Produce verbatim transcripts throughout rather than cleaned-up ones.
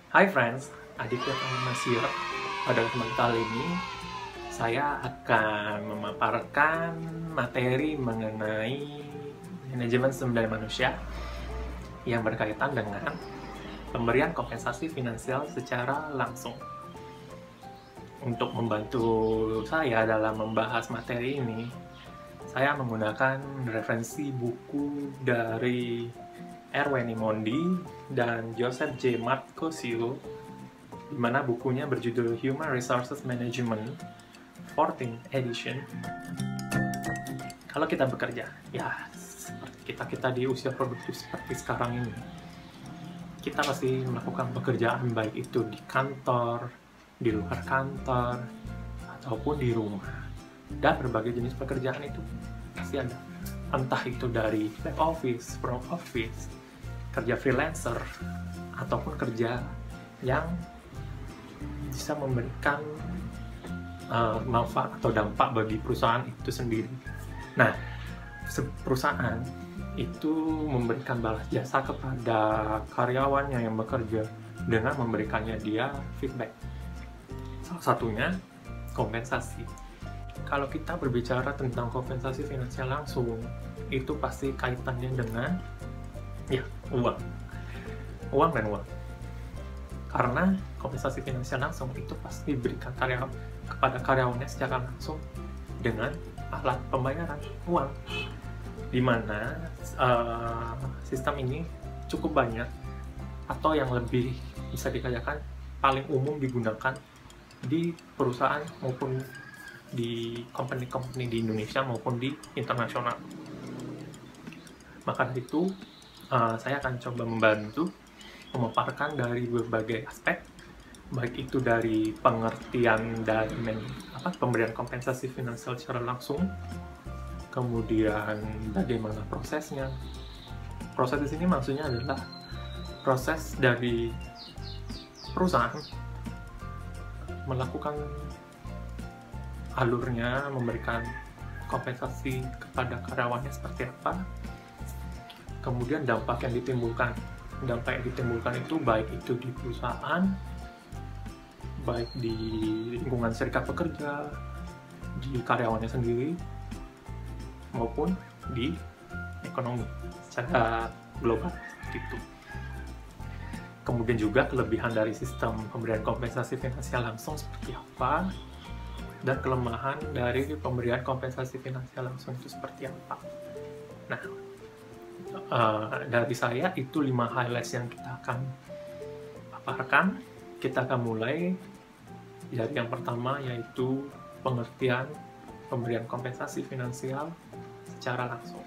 Hai friends, Aditya Pramasya. Pada kesempatan kali ini, saya akan memaparkan materi mengenai manajemen sumber daya manusia yang berkaitan dengan pemberian kompensasi finansial secara langsung. Untuk membantu saya dalam membahas materi ini, saya menggunakan referensi buku dari Erwin Mondi dan Joseph J. Marcosio, di mana bukunya berjudul Human Resources Management, fourteenth edition. Kalau kita bekerja, ya seperti kita-kita di usia produktif seperti sekarang ini, kita pasti melakukan pekerjaan baik itu di kantor, di luar kantor, ataupun di rumah. Dan berbagai jenis pekerjaan itu pasti ada. Entah itu dari back office, front office, kerja freelancer, ataupun kerja yang bisa memberikan uh, manfaat atau dampak bagi perusahaan itu sendiri. Nah, perusahaan itu memberikan balas jasa kepada karyawannya yang bekerja dengan memberikannya dia feedback. Salah satunya kompensasi. Kalau kita berbicara tentang kompensasi finansial langsung, itu pasti kaitannya dengan ya, uang. Uang dan uang. Karena kompensasi finansial langsung itu pasti diberikan karyawan kepada karyawannya secara langsung dengan alat pembayaran uang. Di mana uh, sistem ini cukup banyak atau yang lebih bisa dikatakan paling umum digunakan di perusahaan maupun di company-company di Indonesia maupun di internasional. Maka dari itu, uh, saya akan coba membantu memaparkan dari berbagai aspek, baik itu dari pengertian dan men, apa, pemberian kompensasi finansial secara langsung, kemudian bagaimana prosesnya. Proses di sini maksudnya adalah proses dari perusahaan melakukan alurnya, memberikan kompensasi kepada karyawannya seperti apa, kemudian dampak yang ditimbulkan. Dampak yang ditimbulkan itu baik itu di perusahaan, baik di lingkungan serikat pekerja, di karyawannya sendiri, maupun di ekonomi secara global gitu. Kemudian juga kelebihan dari sistem pemberian kompensasi finansial langsung seperti apa, dan kelemahan dari pemberian kompensasi finansial langsung itu seperti apa. Nah, uh, dari saya itu lima highlights yang kita akan paparkan. Kita akan mulai dari yang pertama, yaitu pengertian pemberian kompensasi finansial secara langsung.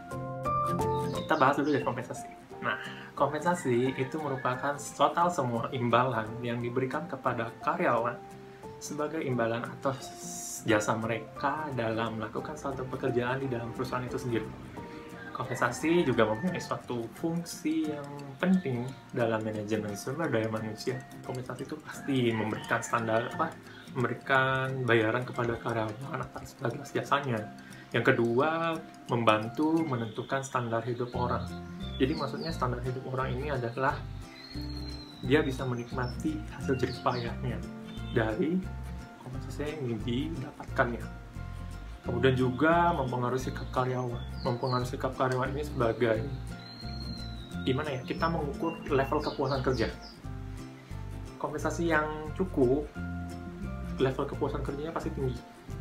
Kita bahas dulu dari kompensasi. Nah, kompensasi itu merupakan total semua imbalan yang diberikan kepada karyawan sebagai imbalan atas jasa mereka dalam melakukan suatu pekerjaan di dalam perusahaan itu sendiri. Kompensasi juga mempunyai suatu fungsi yang penting dalam manajemen sumber daya manusia. Kompensasi itu pasti memberikan standar apa? Memberikan bayaran kepada karyawan atas bagas jasanya. Yang kedua, membantu menentukan standar hidup orang. Jadi maksudnya standar hidup orang ini adalah dia bisa menikmati hasil jerih payahnya dari kompensasi yang didapatkannya. Kemudian juga mempengaruhi sikap karyawan. Mempengaruhi sikap karyawan ini sebagai gimana ya? Kita mengukur level kepuasan kerja. Kompensasi yang cukup, level kepuasan kerjanya pasti tinggi.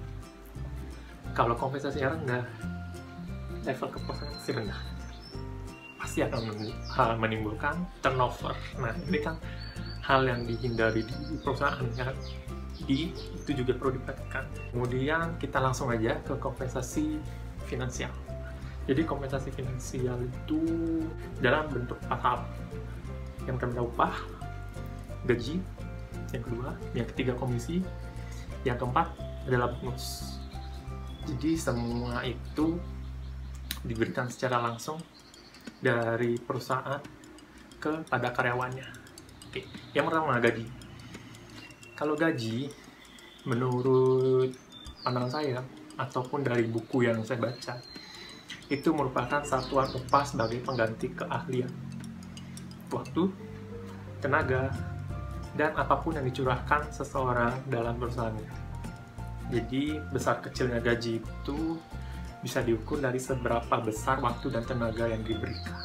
Kalau kompensasinya rendah, level kepuasan pasti rendah. Pasti akan menimbulkan turnover. Nah, ini kan hal yang dihindari di perusahaan kan. Di, itu juga perlu diperhatikan. Kemudian kita langsung aja ke kompensasi finansial. Jadi kompensasi finansial itu dalam bentuk empat hal. Yang pertama upah, gaji, yang kedua, yang ketiga komisi, yang keempat adalah bonus. Jadi semua itu diberikan secara langsung dari perusahaan kepada karyawannya. Oke, yang pertama gaji. Kalau gaji, menurut pandangan saya, ataupun dari buku yang saya baca, itu merupakan satuan upah sebagai pengganti keahlian, waktu, tenaga, dan apapun yang dicurahkan seseorang dalam perusahaannya. Jadi besar kecilnya gaji itu bisa diukur dari seberapa besar waktu dan tenaga yang diberikan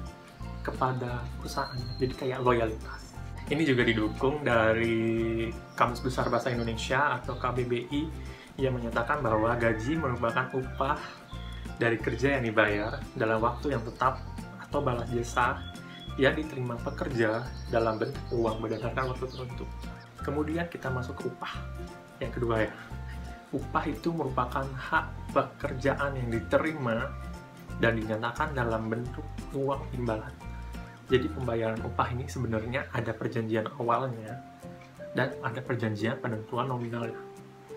kepada perusahaan. Jadi kayak loyalitas. Ini juga didukung dari Kamus Besar Bahasa Indonesia atau K B B I yang menyatakan bahwa gaji merupakan upah dari kerja yang dibayar dalam waktu yang tetap atau balas jasa yang diterima pekerja dalam bentuk uang berdasarkan waktu tertentu. Kemudian kita masuk ke upah. Yang kedua ya, upah itu merupakan hak pekerjaan yang diterima dan dinyatakan dalam bentuk uang imbalan. Jadi pembayaran upah ini sebenarnya ada perjanjian awalnya dan ada perjanjian penentuan nominalnya.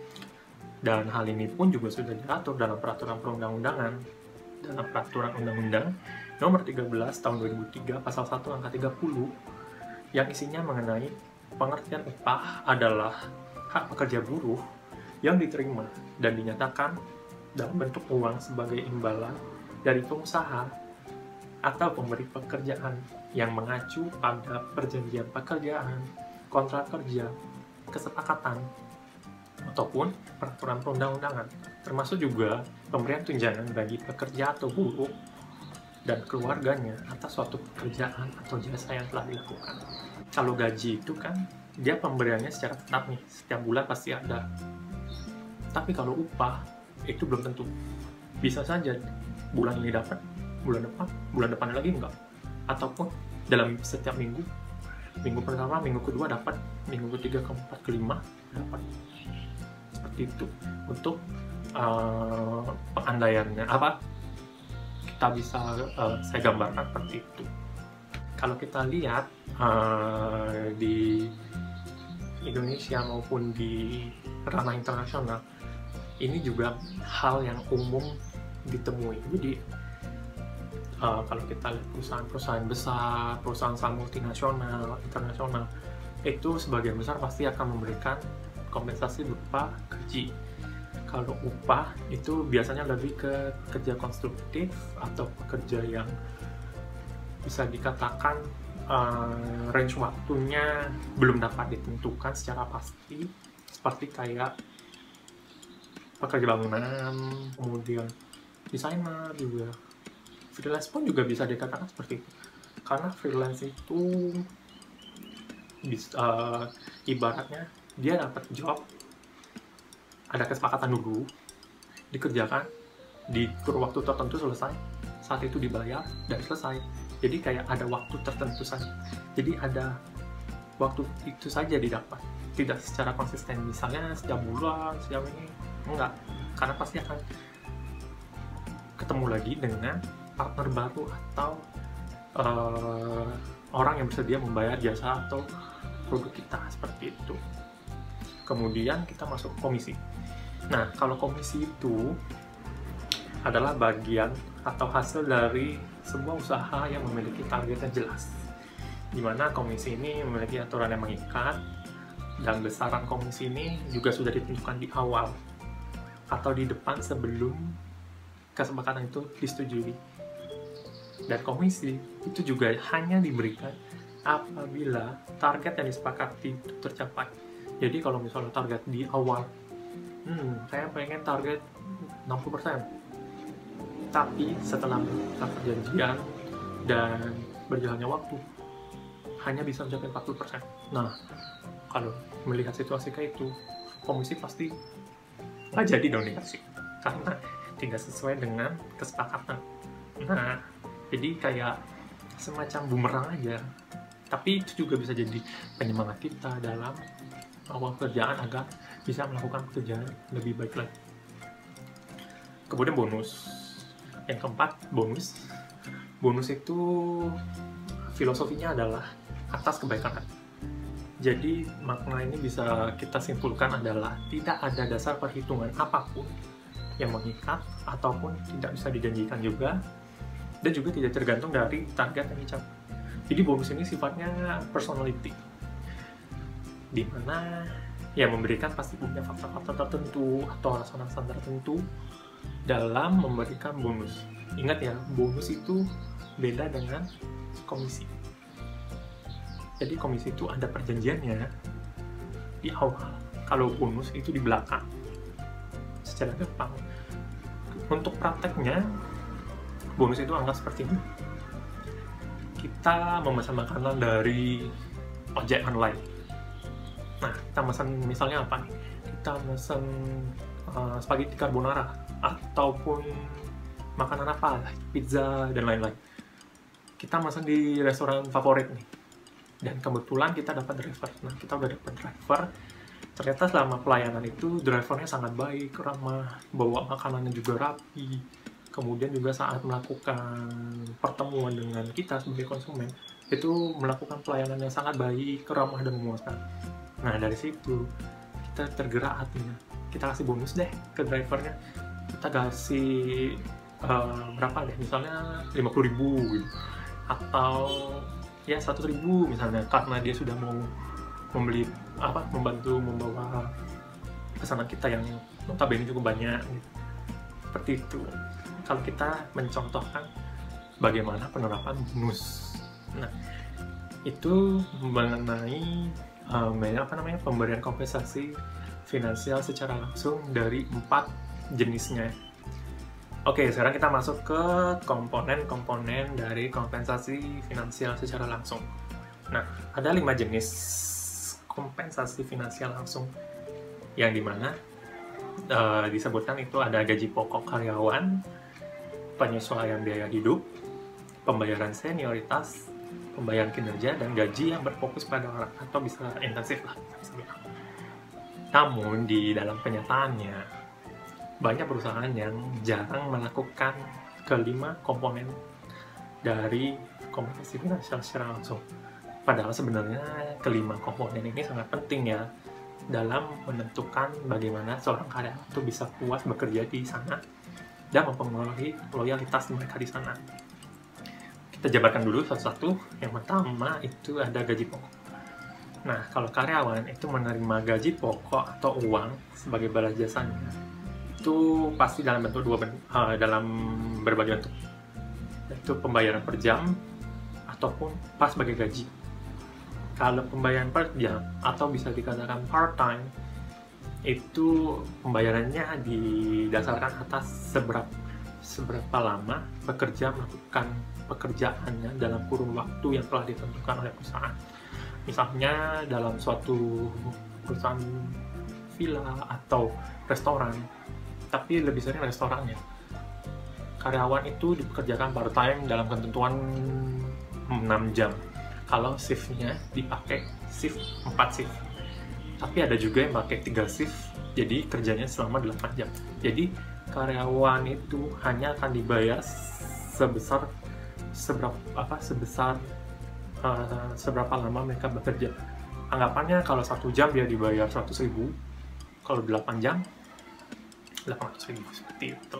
Dan hal ini pun juga sudah diatur dalam peraturan perundang-undangan, dalam peraturan undang-undang nomor tiga belas tahun dua ribu tiga pasal satu angka tiga puluh yang isinya mengenai pengertian upah adalah hak pekerja buruh yang diterima dan dinyatakan dalam bentuk uang sebagai imbalan dari pengusaha atau pemberi pekerjaan yang mengacu pada perjanjian pekerjaan, kontrak kerja, kesepakatan, ataupun peraturan perundang-undangan, termasuk juga pemberian tunjangan bagi pekerja atau buruh dan keluarganya atas suatu pekerjaan atau jasa yang telah dilakukan. Kalau gaji itu kan, dia pemberiannya secara tetap nih, setiap bulan pasti ada. Tapi kalau upah, itu belum tentu. Bisa saja bulan ini dapat, bulan depan, bulan depannya lagi enggak. Ataupun dalam setiap minggu, minggu pertama, minggu kedua dapat, minggu ketiga, keempat, kelima dapat. Seperti itu untuk uh, pengandaiannya apa kita bisa uh, saya gambarkan seperti itu. Kalau kita lihat uh, di Indonesia maupun di ranah internasional, ini juga hal yang umum ditemui. Jadi uh, kalau kita lihat perusahaan-perusahaan besar, perusahaan multinasional, internasional, itu sebagian besar pasti akan memberikan kompensasi berupa gaji. Kalau upah itu biasanya lebih ke kerja konstruktif atau pekerja yang bisa dikatakan uh, range waktunya belum dapat ditentukan secara pasti, seperti kayak pekerja bangunan, kemudian desainer juga. Freelance pun juga bisa dikatakan seperti itu. Karena freelance itu bisa, uh, ibaratnya dia dapat job, ada kesepakatan dulu, dikerjakan, di kurun waktu tertentu selesai, saat itu dibayar, dan selesai. Jadi kayak ada waktu tertentu saja. Jadi ada waktu itu saja didapat, tidak secara konsisten. Misalnya setiap bulan, setiap ini, enggak. Karena pasti akan ketemu lagi dengan partner baru atau uh, orang yang bersedia membayar jasa atau produk kita, seperti itu. Kemudian kita masuk komisi. Nah, kalau komisi itu adalah bagian atau hasil dari sebuah usaha yang memiliki target yang jelas, di mana komisi ini memiliki aturan yang mengikat, dan besaran komisi ini juga sudah ditentukan di awal atau di depan sebelum kesepakatan itu disetujui. Dan komisi itu juga hanya diberikan apabila target yang disepakati itu tercapai. Jadi kalau misalnya target di awal, hmm, saya pengen target enam puluh persen, tapi setelah melakukan perjanjian dan berjalannya waktu, hanya bisa mencapai empat puluh persen. Nah, kalau melihat situasi kayak itu, komisi pasti nggak jadi dong dikasih, karena tidak sesuai dengan kesepakatan. Nah, jadi kayak semacam bumerang aja. Tapi itu juga bisa jadi penyemangat kita dalam awal pekerjaan agar bisa melakukan pekerjaan lebih baik lagi. Kemudian bonus. Yang keempat, bonus. Bonus itu filosofinya adalah atas kebaikan hati. Jadi makna ini bisa kita simpulkan adalah tidak ada dasar perhitungan apapun yang mengikat ataupun tidak bisa dijanjikan juga, dan juga tidak tergantung dari target yang dicapai. Jadi bonus ini sifatnya personality, di mana ya memberikan pasti punya faktor-faktor tertentu atau alasan-alasan tertentu dalam memberikan bonus. Ingat ya, bonus itu beda dengan komisi. Jadi komisi itu ada perjanjiannya di awal, kalau bonus itu di belakang. Secara gampang, untuk prakteknya bonus itu anggap seperti ini. Kita memesan makanan dari ojek online. Nah, kita pesan misalnya apa nih? Kita pesan uh, spaghetti carbonara ataupun makanan apa, pizza dan lain-lain. Kita pesan di restoran favorit nih, dan kebetulan kita dapat driver. Nah, kita udah dapat driver. Ternyata selama pelayanan itu drivernya sangat baik, ramah, bawa makanannya juga rapi. Kemudian juga saat melakukan pertemuan dengan kita sebagai konsumen, itu melakukan pelayanan yang sangat baik, ramah dan memuaskan. Nah, dari situ kita tergerak hatinya. Kita kasih bonus deh ke drivernya. Kita kasih uh, berapa deh? Misalnya lima puluh ribu gitu. Atau ya seratus ribu misalnya, karena dia sudah mau membeli apa membantu membawa pesanan kita yang notabene cukup banyak gitu. Seperti itu kalau kita mencontohkan bagaimana penerapan bonus. Nah, itu mengenai um, apa namanya pemberian kompensasi finansial secara langsung dari empat jenisnya. Oke, sekarang kita masuk ke komponen-komponen dari kompensasi finansial secara langsung. Nah, ada lima jenis kompensasi finansial langsung, yang dimana uh, disebutkan itu ada gaji pokok karyawan, penyesuaian biaya hidup, pembayaran senioritas, pembayaran kinerja, dan gaji yang berfokus pada orang atau bisa intensif lah. Namun di dalam kenyataannya banyak perusahaan yang jarang melakukan kelima komponen dari kompensasi finansial secara langsung. Padahal sebenarnya kelima komponen ini sangat penting ya dalam menentukan bagaimana seorang karyawan itu bisa puas bekerja di sana dan mempengaruhi loyalitas mereka di sana. Kita jabarkan dulu satu-satu. Yang pertama itu ada gaji pokok. Nah, kalau karyawan itu menerima gaji pokok atau uang sebagai balas jasanya, itu pasti dalam bentuk dua bentuk, uh, dalam berbagai bentuk, yaitu pembayaran per jam ataupun pas sebagai gaji. Kalau pembayaran per jam atau bisa dikatakan part time, itu pembayarannya didasarkan atas seberapa seberapa lama pekerja melakukan pekerjaannya dalam kurun waktu yang telah ditentukan oleh perusahaan. Misalnya dalam suatu perusahaan villa atau restoran, tapi lebih sering restorannya, karyawan itu dipekerjakan part time dalam ketentuan enam jam. Kalau shiftnya dipakai shift empat shift. Tapi ada juga yang pakai tiga shift, jadi kerjanya selama delapan jam. Jadi karyawan itu hanya akan dibayar sebesar seberapa apa sebesar uh, seberapa lama mereka bekerja. Anggapannya kalau satu jam dia dibayar seratus ribu, kalau delapan jam delapan ratus ribu, seperti itu.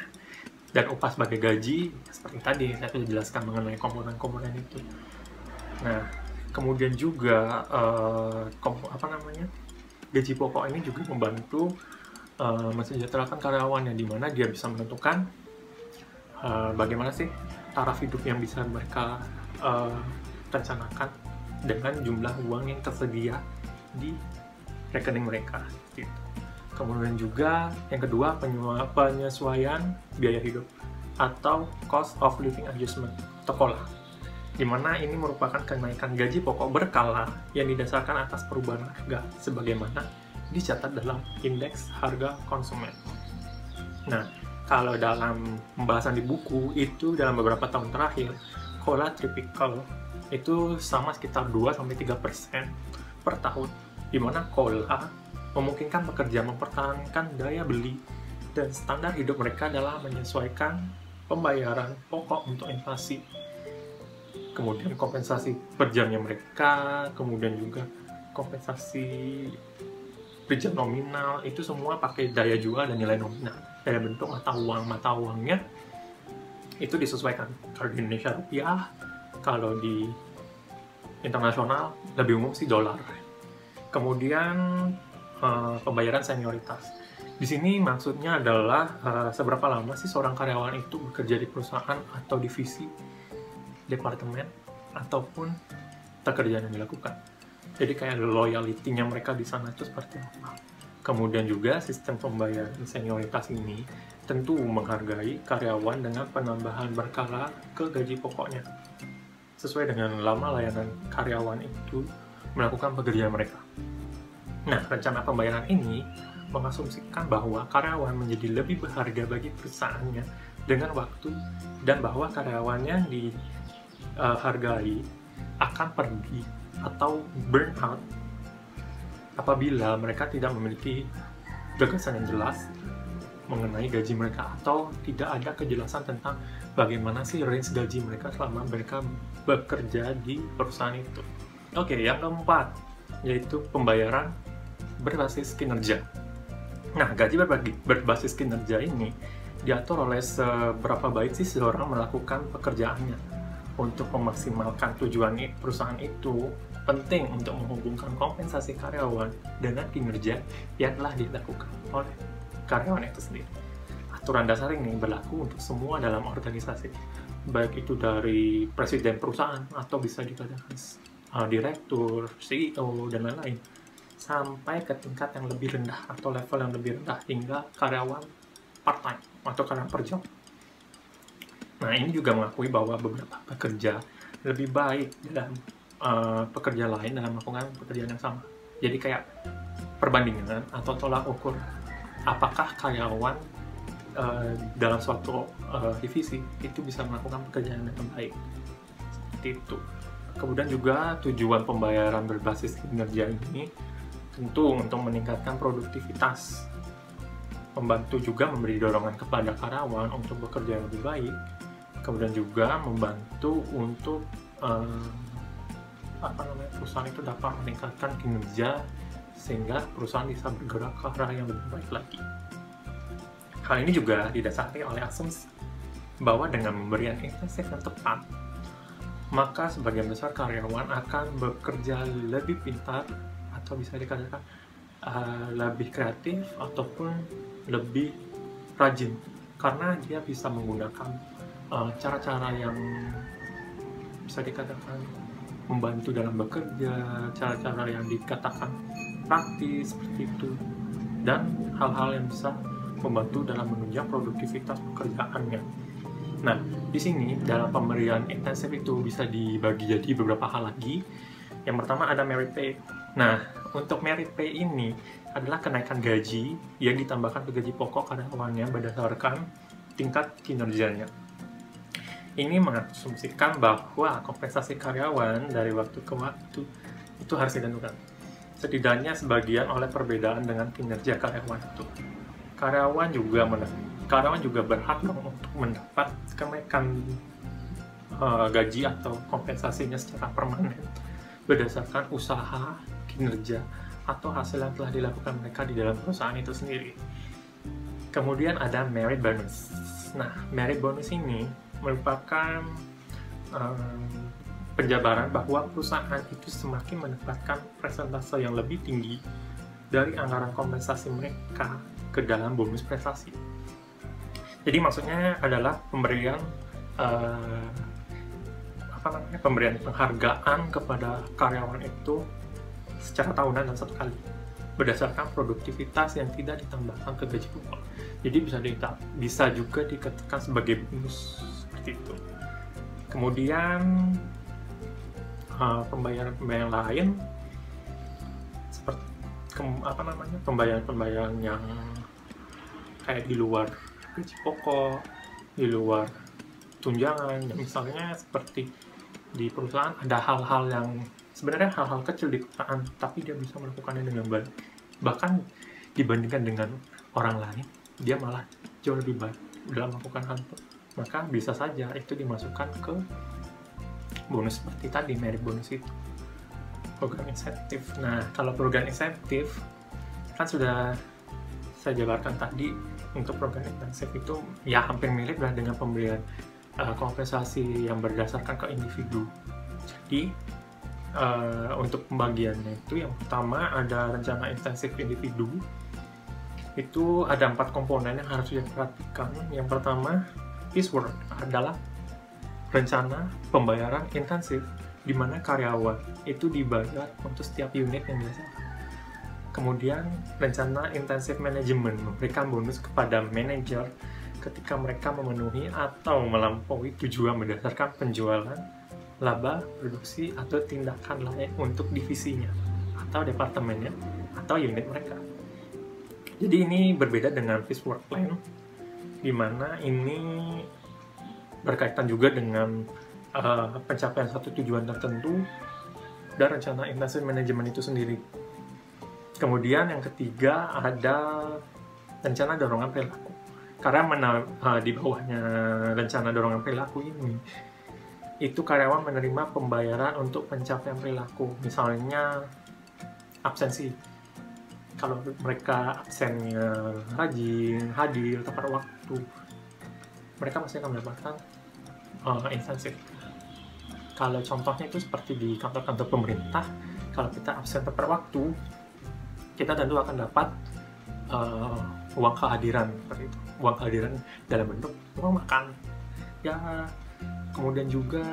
Dan upah sebagai gaji seperti tadi saya sudah jelaskan mengenai komponen-komponen itu. Nah, kemudian juga uh, kompo, apa namanya gaji pokok ini juga membantu uh, mensejahterakan karyawannya, di mana dia bisa menentukan uh, bagaimana sih taraf hidup yang bisa mereka uh, rencanakan dengan jumlah uang yang tersedia di rekening mereka. Gitu. Kemudian juga yang kedua penyesuaian biaya hidup atau cost of living adjustment atau C O L A, di mana ini merupakan kenaikan gaji pokok berkala yang didasarkan atas perubahan harga sebagaimana dicatat dalam indeks harga konsumen. Nah, kalau dalam pembahasan di buku itu dalam beberapa tahun terakhir, C O L A tipikal itu sama sekitar dua sampai tiga persen per tahun, di mana C O L A memungkinkan pekerja mempertahankan daya beli dan standar hidup mereka dalam menyesuaikan pembayaran pokok untuk inflasi. Kemudian kompensasi per jamnya mereka, kemudian juga kompensasi per jam nominal, itu semua pakai daya jual dan nilai nominal. Daya bentuk mata uang, mata uangnya itu disesuaikan. Kalau di Indonesia rupiah, kalau di internasional lebih umum sih dolar. Kemudian uh, pembayaran senioritas. Di sini maksudnya adalah uh, seberapa lama sih seorang karyawan itu bekerja di perusahaan atau divisi, departemen, ataupun pekerjaan yang dilakukan. Jadi kayak loyalty-nya mereka di sana itu seperti apa. Kemudian juga sistem pembayaran senioritas ini tentu menghargai karyawan dengan penambahan berkala ke gaji pokoknya, sesuai dengan lama layanan karyawan itu melakukan pekerjaan mereka. Nah, rencana pembayaran ini mengasumsikan bahwa karyawan menjadi lebih berharga bagi perusahaannya dengan waktu, dan bahwa karyawan yang dihargai akan pergi atau burn out apabila mereka tidak memiliki gagasan yang jelas mengenai gaji mereka, atau tidak ada kejelasan tentang bagaimana sih range gaji mereka selama mereka bekerja di perusahaan itu. Oke, yang keempat yaitu pembayaran berbasis kinerja. Nah, gaji berbasis kinerja ini diatur oleh seberapa baik sih seseorang melakukan pekerjaannya. Untuk memaksimalkan tujuan perusahaan itu, penting untuk menghubungkan kompensasi karyawan dengan kinerja yang telah dilakukan oleh karyawan itu sendiri. Aturan dasar ini berlaku untuk semua dalam organisasi, baik itu dari presiden perusahaan atau bisa dikatakan uh, direktur, C E O, dan lain-lain, sampai ke tingkat yang lebih rendah atau level yang lebih rendah hingga karyawan part-time atau karyawan per job. Nah, ini juga mengakui bahwa beberapa pekerja lebih baik dalam uh, pekerja lain dalam melakukan pekerjaan yang sama. Jadi kayak perbandingan atau tolak ukur apakah karyawan uh, dalam suatu uh, divisi itu bisa melakukan pekerjaan yang baik. Seperti itu. Kemudian juga tujuan pembayaran berbasis kinerja ini tentu untuk meningkatkan produktivitas, membantu juga memberi dorongan kepada karyawan untuk bekerja yang lebih baik, kemudian juga membantu untuk eh, apa namanya perusahaan itu dapat meningkatkan kinerja sehingga perusahaan bisa bergerak ke arah yang lebih baik lagi. Hal ini juga didasari oleh asumsi bahwa dengan pemberian insentif yang tepat, maka sebagian besar karyawan akan bekerja lebih pintar atau bisa dikatakan uh, lebih kreatif ataupun lebih rajin, karena dia bisa menggunakan uh, cara-cara yang bisa dikatakan membantu dalam bekerja, cara-cara yang dikatakan praktis seperti itu, dan hal-hal yang bisa membantu dalam menunjang produktivitas pekerjaannya. Nah, di sini dalam pemberian intensif itu bisa dibagi jadi beberapa hal lagi. Yang pertama ada merit pay. Nah, untuk merit pay ini adalah kenaikan gaji yang ditambahkan ke gaji pokok karyawannya berdasarkan tingkat kinerjanya. Ini mengasumsikan bahwa kompensasi karyawan dari waktu ke waktu itu harus ditentukan, setidaknya sebagian oleh perbedaan dengan kinerja karyawan itu. Karyawan juga karyawan juga berhak untuk mendapat kenaikan uh, gaji atau kompensasinya secara permanen berdasarkan usaha, kinerja, atau hasil yang telah dilakukan mereka di dalam perusahaan itu sendiri. Kemudian ada merit bonus. Nah, merit bonus ini merupakan um, penjabaran bahwa perusahaan itu semakin mendapatkan persentase yang lebih tinggi dari anggaran kompensasi mereka ke dalam bonus prestasi. Jadi maksudnya adalah pemberian uh, apa namanya pemberian penghargaan kepada karyawan itu secara tahunan dan satu kali berdasarkan produktivitas yang tidak ditambahkan ke gaji pokok. Jadi bisa di, bisa juga dikatakan sebagai bonus seperti itu. Kemudian uh, pembayaran-pembayaran lain seperti ke, apa namanya pembayaran-pembayaran yang kayak di luar gaji pokok, di luar tunjangan, yang misalnya seperti di perusahaan ada hal-hal yang sebenarnya hal-hal kecil di perusahaan, tapi dia bisa melakukannya dengan baik. Bahkan dibandingkan dengan orang lain, dia malah jauh lebih baik dalam melakukan hal itu. Maka bisa saja itu dimasukkan ke bonus seperti tadi, merit bonus itu. Program insentif. Nah, kalau program insentif kan sudah saya jabarkan tadi, untuk program intensif itu ya hampir mirip lah dengan pemberian uh, kompensasi yang berdasarkan ke individu. Jadi uh, untuk pembagiannya itu yang pertama ada rencana intensif individu. Itu ada empat komponen yang harus diperhatikan. Yang pertama, piecework adalah rencana pembayaran intensif di mana karyawan itu dibayar untuk setiap unit yang dihasilkan. Kemudian rencana intensif manajemen memberikan bonus kepada manajer ketika mereka memenuhi atau melampaui tujuan berdasarkan penjualan, laba, produksi, atau tindakan lain untuk divisinya, atau departemennya, atau unit mereka. Jadi ini berbeda dengan Fixed Work Plan, di mana ini berkaitan juga dengan uh, pencapaian satu tujuan tertentu dan rencana intensif manajemen itu sendiri. Kemudian yang ketiga ada rencana dorongan perilaku. Karena mena, uh, di bawahnya rencana dorongan perilaku ini, itu karyawan menerima pembayaran untuk pencapaian perilaku. Misalnya absensi. Kalau mereka absennya rajin, hadir, tepat waktu, mereka pasti akan mendapatkan uh, insentif. Kalau contohnya itu seperti di kantor-kantor pemerintah, kalau kita absen tepat waktu, kita tentu akan dapat uh, uang kehadiran seperti itu. Uang kehadiran dalam bentuk uang makan. Ya, kemudian juga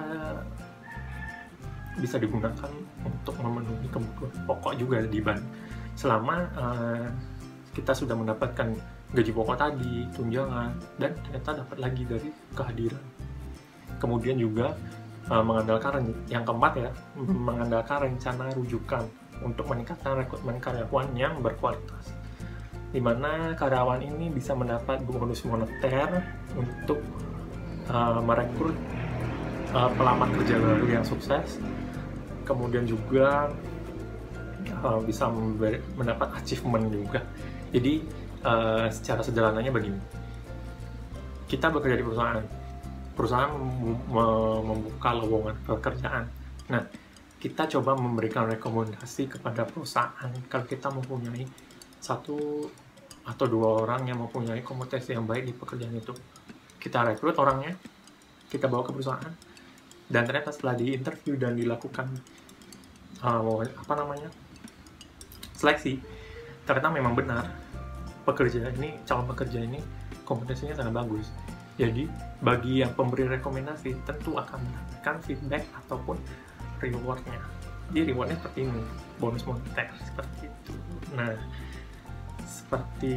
bisa digunakan untuk memenuhi kebutuhan pokok juga di ban. Selama uh, kita sudah mendapatkan gaji pokok tadi, tunjangan, dan ternyata dapat lagi dari kehadiran. Kemudian juga uh, mengandalkan yang keempat ya, mengandalkan rencana rujukan untuk meningkatkan rekrutmen karyawan yang berkualitas, di mana karyawan ini bisa mendapat bonus moneter untuk uh, merekrut uh, pelamar kerja baru yang sukses. Kemudian juga uh, bisa mendapat achievement juga. Jadi uh, secara sederhananya begini, kita bekerja di perusahaan, perusahaan membuka lowongan pekerjaan. Nah, kita coba memberikan rekomendasi kepada perusahaan kalau kita mempunyai satu atau dua orang yang mempunyai kompetensi yang baik di pekerjaan itu. Kita rekrut orangnya, kita bawa ke perusahaan, dan ternyata setelah diinterview dan dilakukan uh, apa namanya seleksi, ternyata memang benar pekerja ini, calon pekerja ini kompetensinya sangat bagus. Jadi bagi yang pemberi rekomendasi tentu akan mendapatkan feedback ataupun rewardnya. Jadi rewardnya seperti ini, bonus moneter seperti itu. Nah, seperti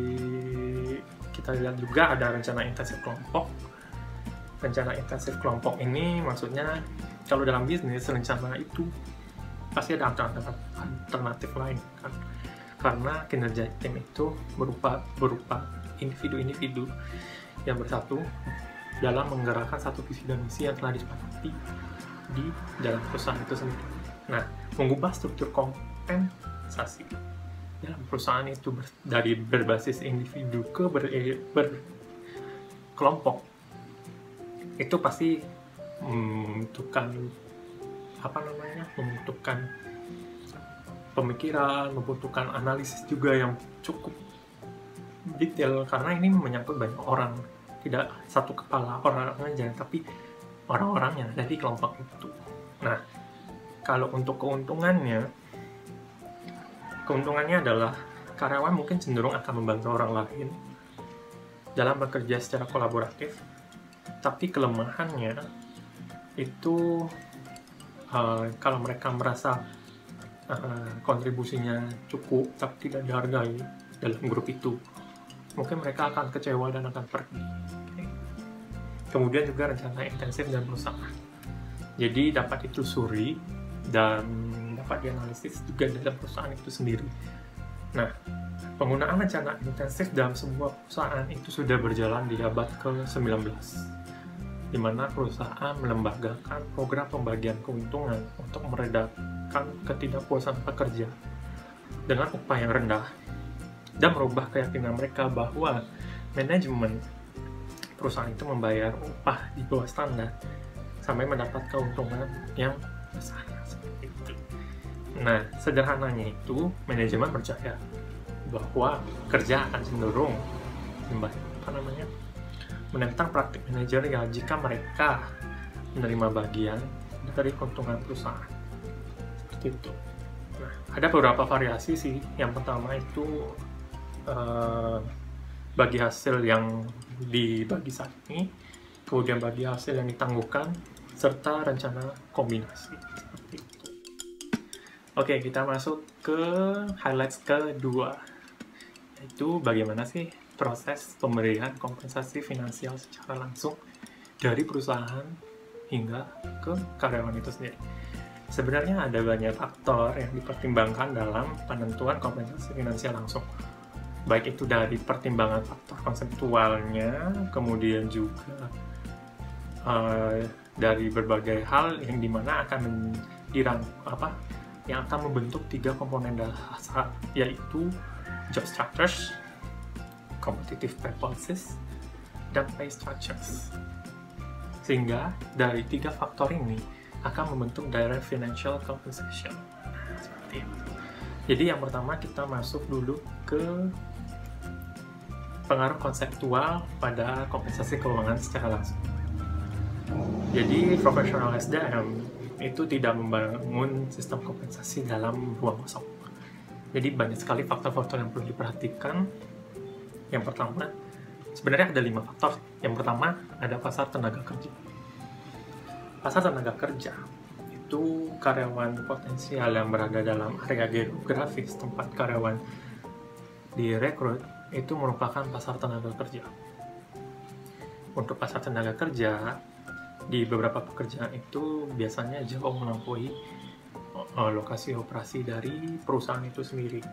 kita lihat juga ada rencana intensif kelompok. Rencana intensif kelompok ini maksudnya kalau dalam bisnis rencana itu pasti ada alternatif, alternatif lain kan. Karena kinerja tim itu berupa berupa individu-individu yang bersatu dalam menggerakkan satu visi dan misi yang telah disepakati di dalam perusahaan itu sendiri. Nah, mengubah struktur kompensasi dalam perusahaan itu ber, dari berbasis individu ke ber, berkelompok itu pasti membutuhkan apa namanya membutuhkan pemikiran, membutuhkan analisis juga yang cukup detail karena ini menyangkut banyak orang, tidak satu kepala orang aja, tapi orang-orangnya dari kelompok itu. Nah, kalau untuk keuntungannya, keuntungannya adalah karyawan mungkin cenderung akan membantu orang lain dalam bekerja secara kolaboratif, tapi kelemahannya itu uh, kalau mereka merasa uh, kontribusinya cukup tapi tidak dihargai dalam grup itu, mungkin mereka akan kecewa dan akan pergi. Kemudian juga rencana intensif dan perusahaan. Jadi dapat ditelusuri dan dapat dianalisis juga dalam perusahaan itu sendiri. Nah, penggunaan rencana intensif dalam sebuah perusahaan itu sudah berjalan di abad ke sembilan belas, di mana perusahaan melembagakan program pembagian keuntungan untuk meredakan ketidakpuasan pekerja dengan upah yang rendah dan merubah keyakinan mereka bahwa manajemen perusahaan itu membayar upah di bawah standar sampai mendapat keuntungan yang besar seperti itu. Nah, sederhananya itu manajemen percaya bahwa kerja akan cenderung apa namanya menentang praktik manajerial jika mereka menerima bagian dari keuntungan perusahaan seperti itu. Nah, ada beberapa variasi sih. Yang pertama itu uh, bagi hasil yang dibagi saat ini, kemudian bagi hasil yang ditangguhkan, serta rencana kombinasi. Seperti itu. Oke, kita masuk ke highlights kedua, yaitu bagaimana sih proses pemberian kompensasi finansial secara langsung dari perusahaan hingga ke karyawan itu sendiri. Sebenarnya ada banyak faktor yang dipertimbangkan dalam penentuan kompensasi finansial langsung. Baik itu dari pertimbangan faktor konseptualnya, kemudian juga uh, dari berbagai hal yang dimana akan dirang apa yang akan membentuk tiga komponen dasar, yaitu job structures, competitive pay policies, dan pay structures. Sehingga dari tiga faktor ini akan membentuk direct financial compensation. Seperti itu. Jadi yang pertama kita masuk dulu ke pengaruh konseptual pada kompensasi keuangan secara langsung. Jadi professional S D M itu tidak membangun sistem kompensasi dalam ruang kosong. Jadi banyak sekali faktor-faktor yang perlu diperhatikan. Yang pertama, sebenarnya ada lima faktor. Yang pertama ada pasar tenaga kerja. Pasar tenaga kerja itu karyawan potensial yang berada dalam area geografis tempat karyawan direkrut itu merupakan pasar tenaga kerja. Untuk pasar tenaga kerja, di beberapa pekerjaan itu biasanya jauh melampaui lokasi operasi dari perusahaan itu sendiri.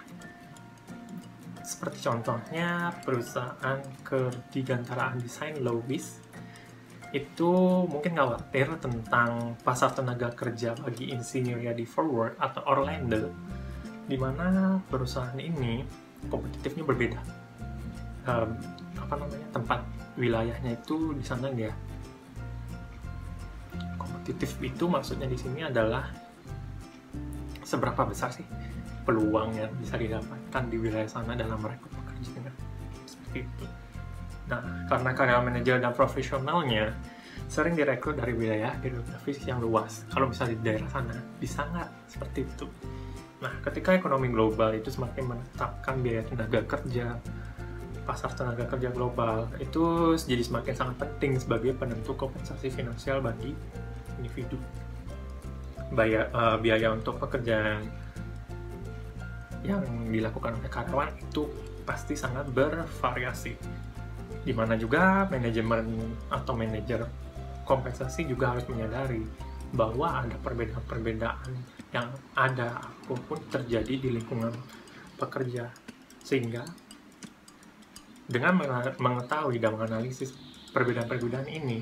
Seperti contohnya perusahaan kedirgantaraan desain Lowbiz itu mungkin khawatir tentang pasar tenaga kerja bagi insinyurnya di Forward atau Orlando, di mana perusahaan ini kompetitifnya berbeda. Um, apa namanya tempat wilayahnya itu di sana dia kompetitif. Itu maksudnya di sini adalah seberapa besar sih peluang yang bisa didapatkan di wilayah sana dalam merekrut pekerja, seperti itu. Nah, karena karyawan manajer dan profesionalnya sering direkrut dari wilayah geografis yang luas. Kalau misalnya di daerah sana, bisa nggak seperti itu? Nah, ketika ekonomi global itu semakin menetapkan biaya tenaga kerja, pasar tenaga kerja global itu jadi semakin sangat penting sebagai penentu kompensasi finansial bagi individu. Biaya, uh, biaya untuk pekerjaan yang dilakukan oleh karyawan itu pasti sangat bervariasi. Di mana juga manajemen atau manajer kompensasi juga harus menyadari bahwa ada perbedaan-perbedaan yang ada apapun terjadi di lingkungan pekerja. Sehingga dengan mengetahui dan menganalisis perbedaan-perbedaan ini,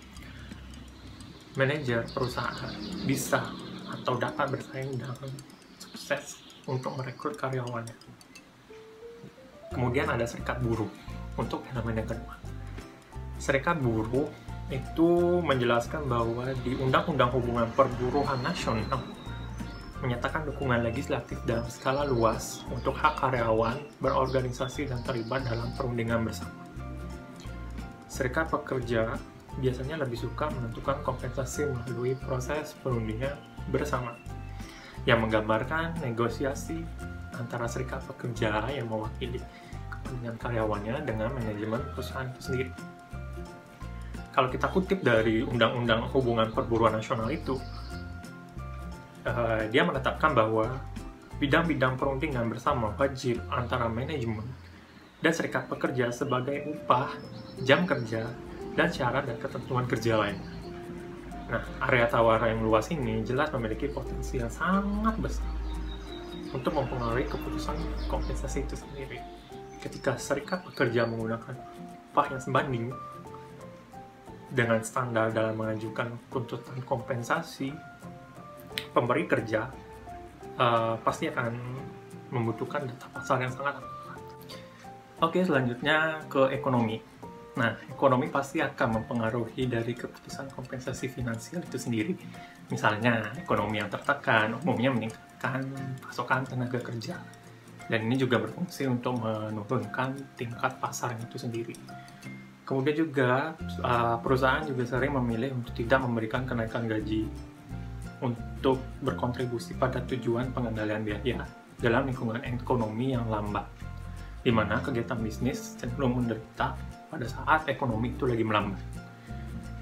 manajer perusahaan bisa atau dapat bersaing dengan sukses untuk merekrut karyawannya. Kemudian ada serikat buruh untuk elemen yang kedua. Serikat buruh itu menjelaskan bahwa di Undang-Undang Hubungan Perburuhan Nasional menyatakan dukungan legislatif dalam skala luas untuk hak karyawan berorganisasi dan terlibat dalam perundingan bersama. Serikat pekerja biasanya lebih suka menentukan kompensasi melalui proses perundingan bersama yang menggambarkan negosiasi antara serikat pekerja yang mewakili kepentingan karyawannya dengan manajemen perusahaan itu sendiri. Kalau kita kutip dari Undang-Undang Hubungan Perburuhan Nasional itu, uh, dia menetapkan bahwa bidang-bidang perundingan bersama wajib antara manajemen dan serikat pekerja sebagai upah, jam kerja, dan syarat dan ketentuan kerja lainnya. Nah, area tawar yang luas ini jelas memiliki potensi yang sangat besar untuk mempengaruhi keputusan kompensasi itu sendiri. Ketika serikat pekerja menggunakan upah yang sebanding dengan standar dalam mengajukan tuntutan kompensasi, pemberi kerja uh, pasti akan membutuhkan data pasar yang sangat akurat. Oke, selanjutnya ke ekonomi. Nah, ekonomi pasti akan mempengaruhi dari keputusan kompensasi finansial itu sendiri. Misalnya, ekonomi yang tertekan umumnya meningkatkan pasokan tenaga kerja. Dan ini juga berfungsi untuk menurunkan tingkat pasar itu sendiri. Kemudian juga, perusahaan juga sering memilih untuk tidak memberikan kenaikan gaji untuk berkontribusi pada tujuan pengendalian biaya dalam lingkungan ekonomi yang lambat, di mana kegiatan bisnis cenderung menderita pada saat ekonomi itu lagi melambat.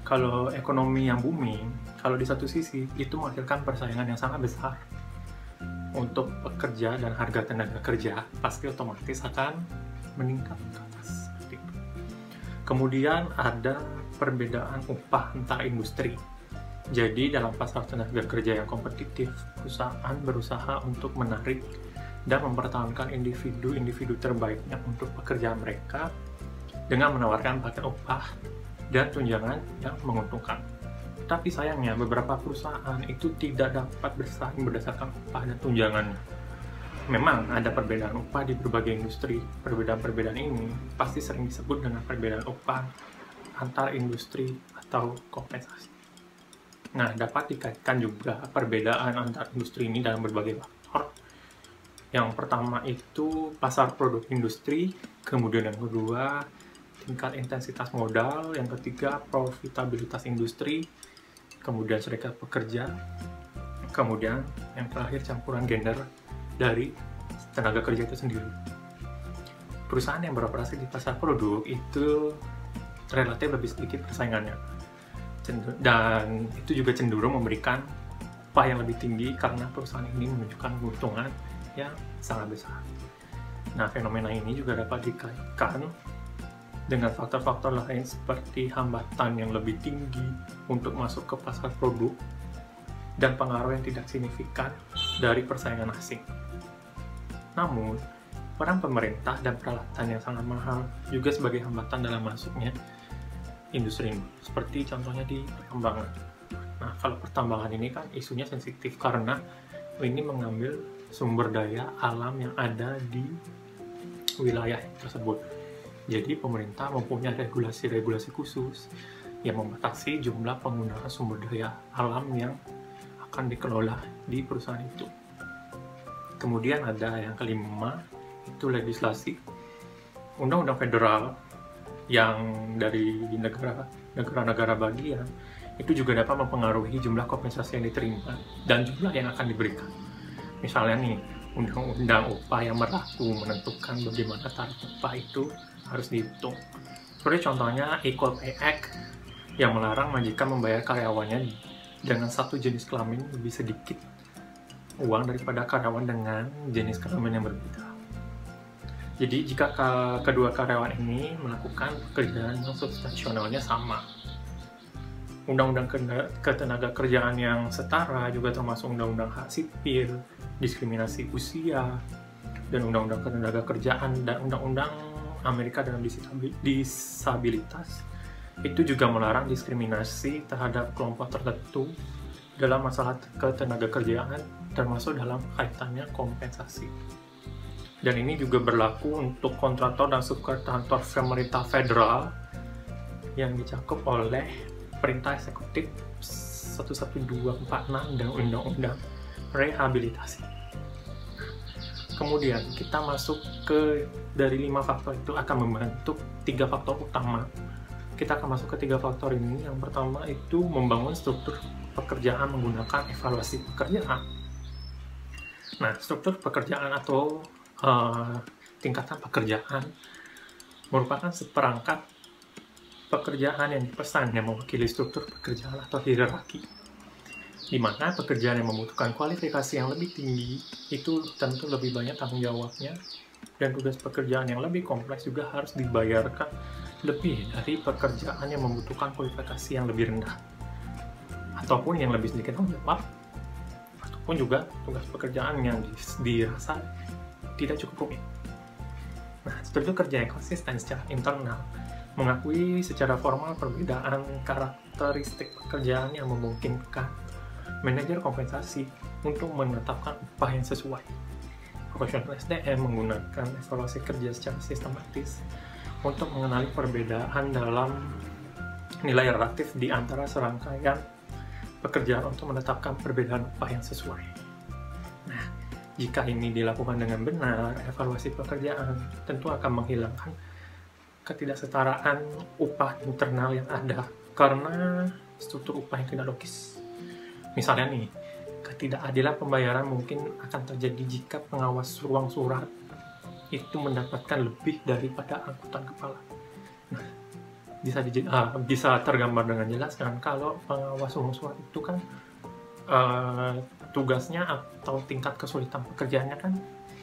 Kalau ekonomi yang booming, kalau di satu sisi itu menghasilkan persaingan yang sangat besar untuk pekerja dan harga tenaga kerja pasti otomatis akan meningkat ke atas. Seperti itu. Kemudian ada perbedaan upah antar industri. Jadi dalam pasar tenaga kerja yang kompetitif, perusahaan berusaha untuk menarik dan mempertahankan individu-individu terbaiknya untuk pekerjaan mereka dengan menawarkan paket upah dan tunjangan yang menguntungkan. Tapi sayangnya beberapa perusahaan itu tidak dapat bersaing berdasarkan upah dan tunjangannya. Memang ada perbedaan upah di berbagai industri. Perbedaan-perbedaan ini pasti sering disebut dengan perbedaan upah antar industri atau kompensasi. Nah, dapat dikaitkan juga perbedaan antar industri ini dalam berbagai faktor. Yang pertama itu pasar produk industri, kemudian yang kedua tingkat intensitas modal, yang ketiga profitabilitas industri, kemudian serikat pekerja, kemudian yang terakhir campuran gender dari tenaga kerja itu sendiri. Perusahaan yang beroperasi di pasar produk itu relatif lebih sedikit persaingannya, dan itu juga cenderung memberikan upah yang lebih tinggi karena perusahaan ini menunjukkan keuntungan yang sangat besar. Nah, fenomena ini juga dapat dikaitkan dengan faktor-faktor lain seperti hambatan yang lebih tinggi untuk masuk ke pasar produk dan pengaruh yang tidak signifikan dari persaingan asing. Namun, peran pemerintah dan peralatan yang sangat mahal juga sebagai hambatan dalam masuknya industri ini, seperti contohnya di pertambangan. Nah, kalau pertambangan ini kan isunya sensitif karena ini mengambil sumber daya alam yang ada di wilayah tersebut. Jadi pemerintah mempunyai regulasi-regulasi khusus yang membatasi jumlah penggunaan sumber daya alam yang akan dikelola di perusahaan itu. Kemudian ada yang kelima, itu legislasi. Undang-undang federal yang dari negara negara-negara bagian itu juga dapat mempengaruhi jumlah kompensasi yang diterima dan jumlah yang akan diberikan. Misalnya nih, undang-undang upah yang berlaku menentukan bagaimana tarif upah itu harus dihitung. Seperti contohnya Equal Pay Act yang melarang majikan membayar karyawannya dengan satu jenis kelamin lebih sedikit uang daripada karyawan dengan jenis kelamin yang berbeda. Jadi jika kedua karyawan ini melakukan pekerjaan yang substansialnya sama, undang-undang ketenaga kerjaan yang setara juga termasuk undang-undang hak sipil, diskriminasi usia, dan undang-undang ketenaga kerjaan dan undang-undang Amerika dalam disabilitas itu juga melarang diskriminasi terhadap kelompok tertentu dalam masalah ketenaga kerjaan, termasuk dalam kaitannya kompensasi. Dan ini juga berlaku untuk kontraktor dan subkontraktor pemerintah federal yang dicakup oleh Perintah Eksekutif satu satu dua empat enam dan Undang-Undang Rehabilitasi. Kemudian kita masuk ke dari lima faktor itu akan membentuk tiga faktor utama. Kita akan masuk ke tiga faktor ini. Yang pertama itu membangun struktur pekerjaan menggunakan evaluasi pekerjaan. Nah, struktur pekerjaan atau uh, tingkatan pekerjaan merupakan seperangkat pekerjaan yang dipesan yang mewakili struktur pekerjaan atau hierarki, di mana pekerjaan yang membutuhkan kualifikasi yang lebih tinggi itu tentu lebih banyak tanggung jawabnya, dan tugas pekerjaan yang lebih kompleks juga harus dibayarkan lebih dari pekerjaan yang membutuhkan kualifikasi yang lebih rendah, ataupun yang lebih sedikit tanggung jawab, ataupun juga tugas pekerjaan yang dirasa tidak cukup rumit. Nah, struktur kerja yang konsisten secara internal mengakui secara formal perbedaan karakteristik pekerjaan yang memungkinkan manajer kompensasi untuk menetapkan upah yang sesuai. Profesional S D M menggunakan evaluasi kerja secara sistematis untuk mengenali perbedaan dalam nilai relatif di antara serangkaian pekerjaan untuk menetapkan perbedaan upah yang sesuai. Nah, jika ini dilakukan dengan benar, evaluasi pekerjaan tentu akan menghilangkan ketidaksetaraan upah internal yang ada karena struktur upah yang tidak logis. Misalnya nih, ketidakadilan pembayaran mungkin akan terjadi jika pengawas ruang surat itu mendapatkan lebih daripada angkutan kepala. Nah, bisa di, uh, bisa tergambar dengan jelas kan kalau pengawas umum suara itu kan uh, tugasnya atau tingkat kesulitan pekerjaannya kan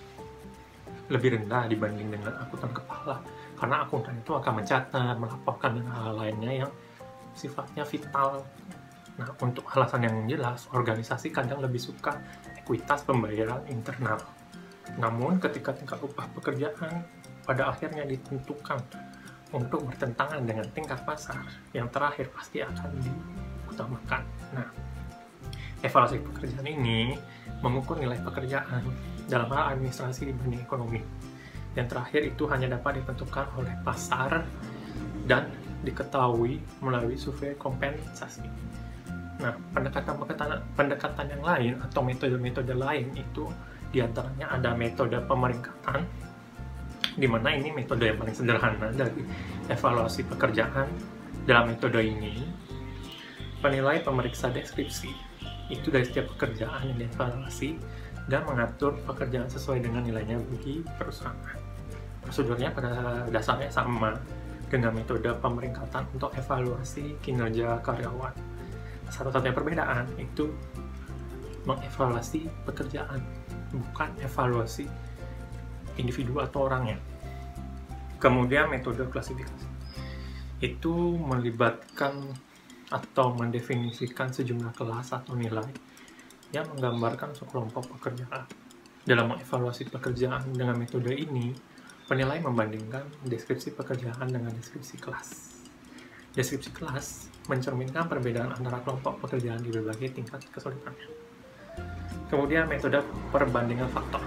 lebih rendah dibanding dengan akuntan kepala, karena akuntan itu akan mencatat, melaporkan dan hal lainnya yang sifatnya vital. Nah, untuk alasan yang jelas, organisasi kadang lebih suka ekuitas pembayaran internal. Namun, ketika tingkat upah pekerjaan pada akhirnya ditentukan untuk bertentangan dengan tingkat pasar, yang terakhir pasti akan diutamakan. Nah, evaluasi pekerjaan ini mengukur nilai pekerjaan dalam hal administrasi dibanding ekonomi. Yang terakhir itu hanya dapat ditentukan oleh pasar dan diketahui melalui survei kompensasi. Nah, pendekatan-pendekatan pendekatan yang lain atau metode-metode lain itu diantaranya ada metode pemeringkatan, di mana ini metode yang paling sederhana dari evaluasi pekerjaan. Dalam metode ini, penilai pemeriksa deskripsi itu dari setiap pekerjaan yang dievaluasi dan mengatur pekerjaan sesuai dengan nilainya bagi perusahaan. Prosedurnya pada dasarnya sama dengan metode pemeringkatan untuk evaluasi kinerja karyawan. Satu-satunya perbedaan itu mengevaluasi pekerjaan, bukan evaluasi individu atau orangnya. Kemudian metode klasifikasi itu melibatkan atau mendefinisikan sejumlah kelas atau nilai yang menggambarkan sekelompok pekerjaan. Dalam mengevaluasi pekerjaan dengan metode ini, penilai membandingkan deskripsi pekerjaan dengan deskripsi kelas. Deskripsi kelas mencerminkan perbedaan antara kelompok pekerjaan di berbagai tingkat kesulitannya. Kemudian metode perbandingan faktor.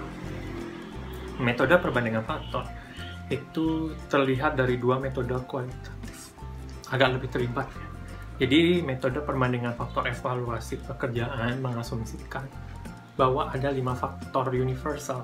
Metode perbandingan faktor itu terlihat dari dua metode kualitatif, agak lebih terlibat. Jadi metode perbandingan faktor evaluasi pekerjaan mengasumsikan bahwa ada lima faktor universal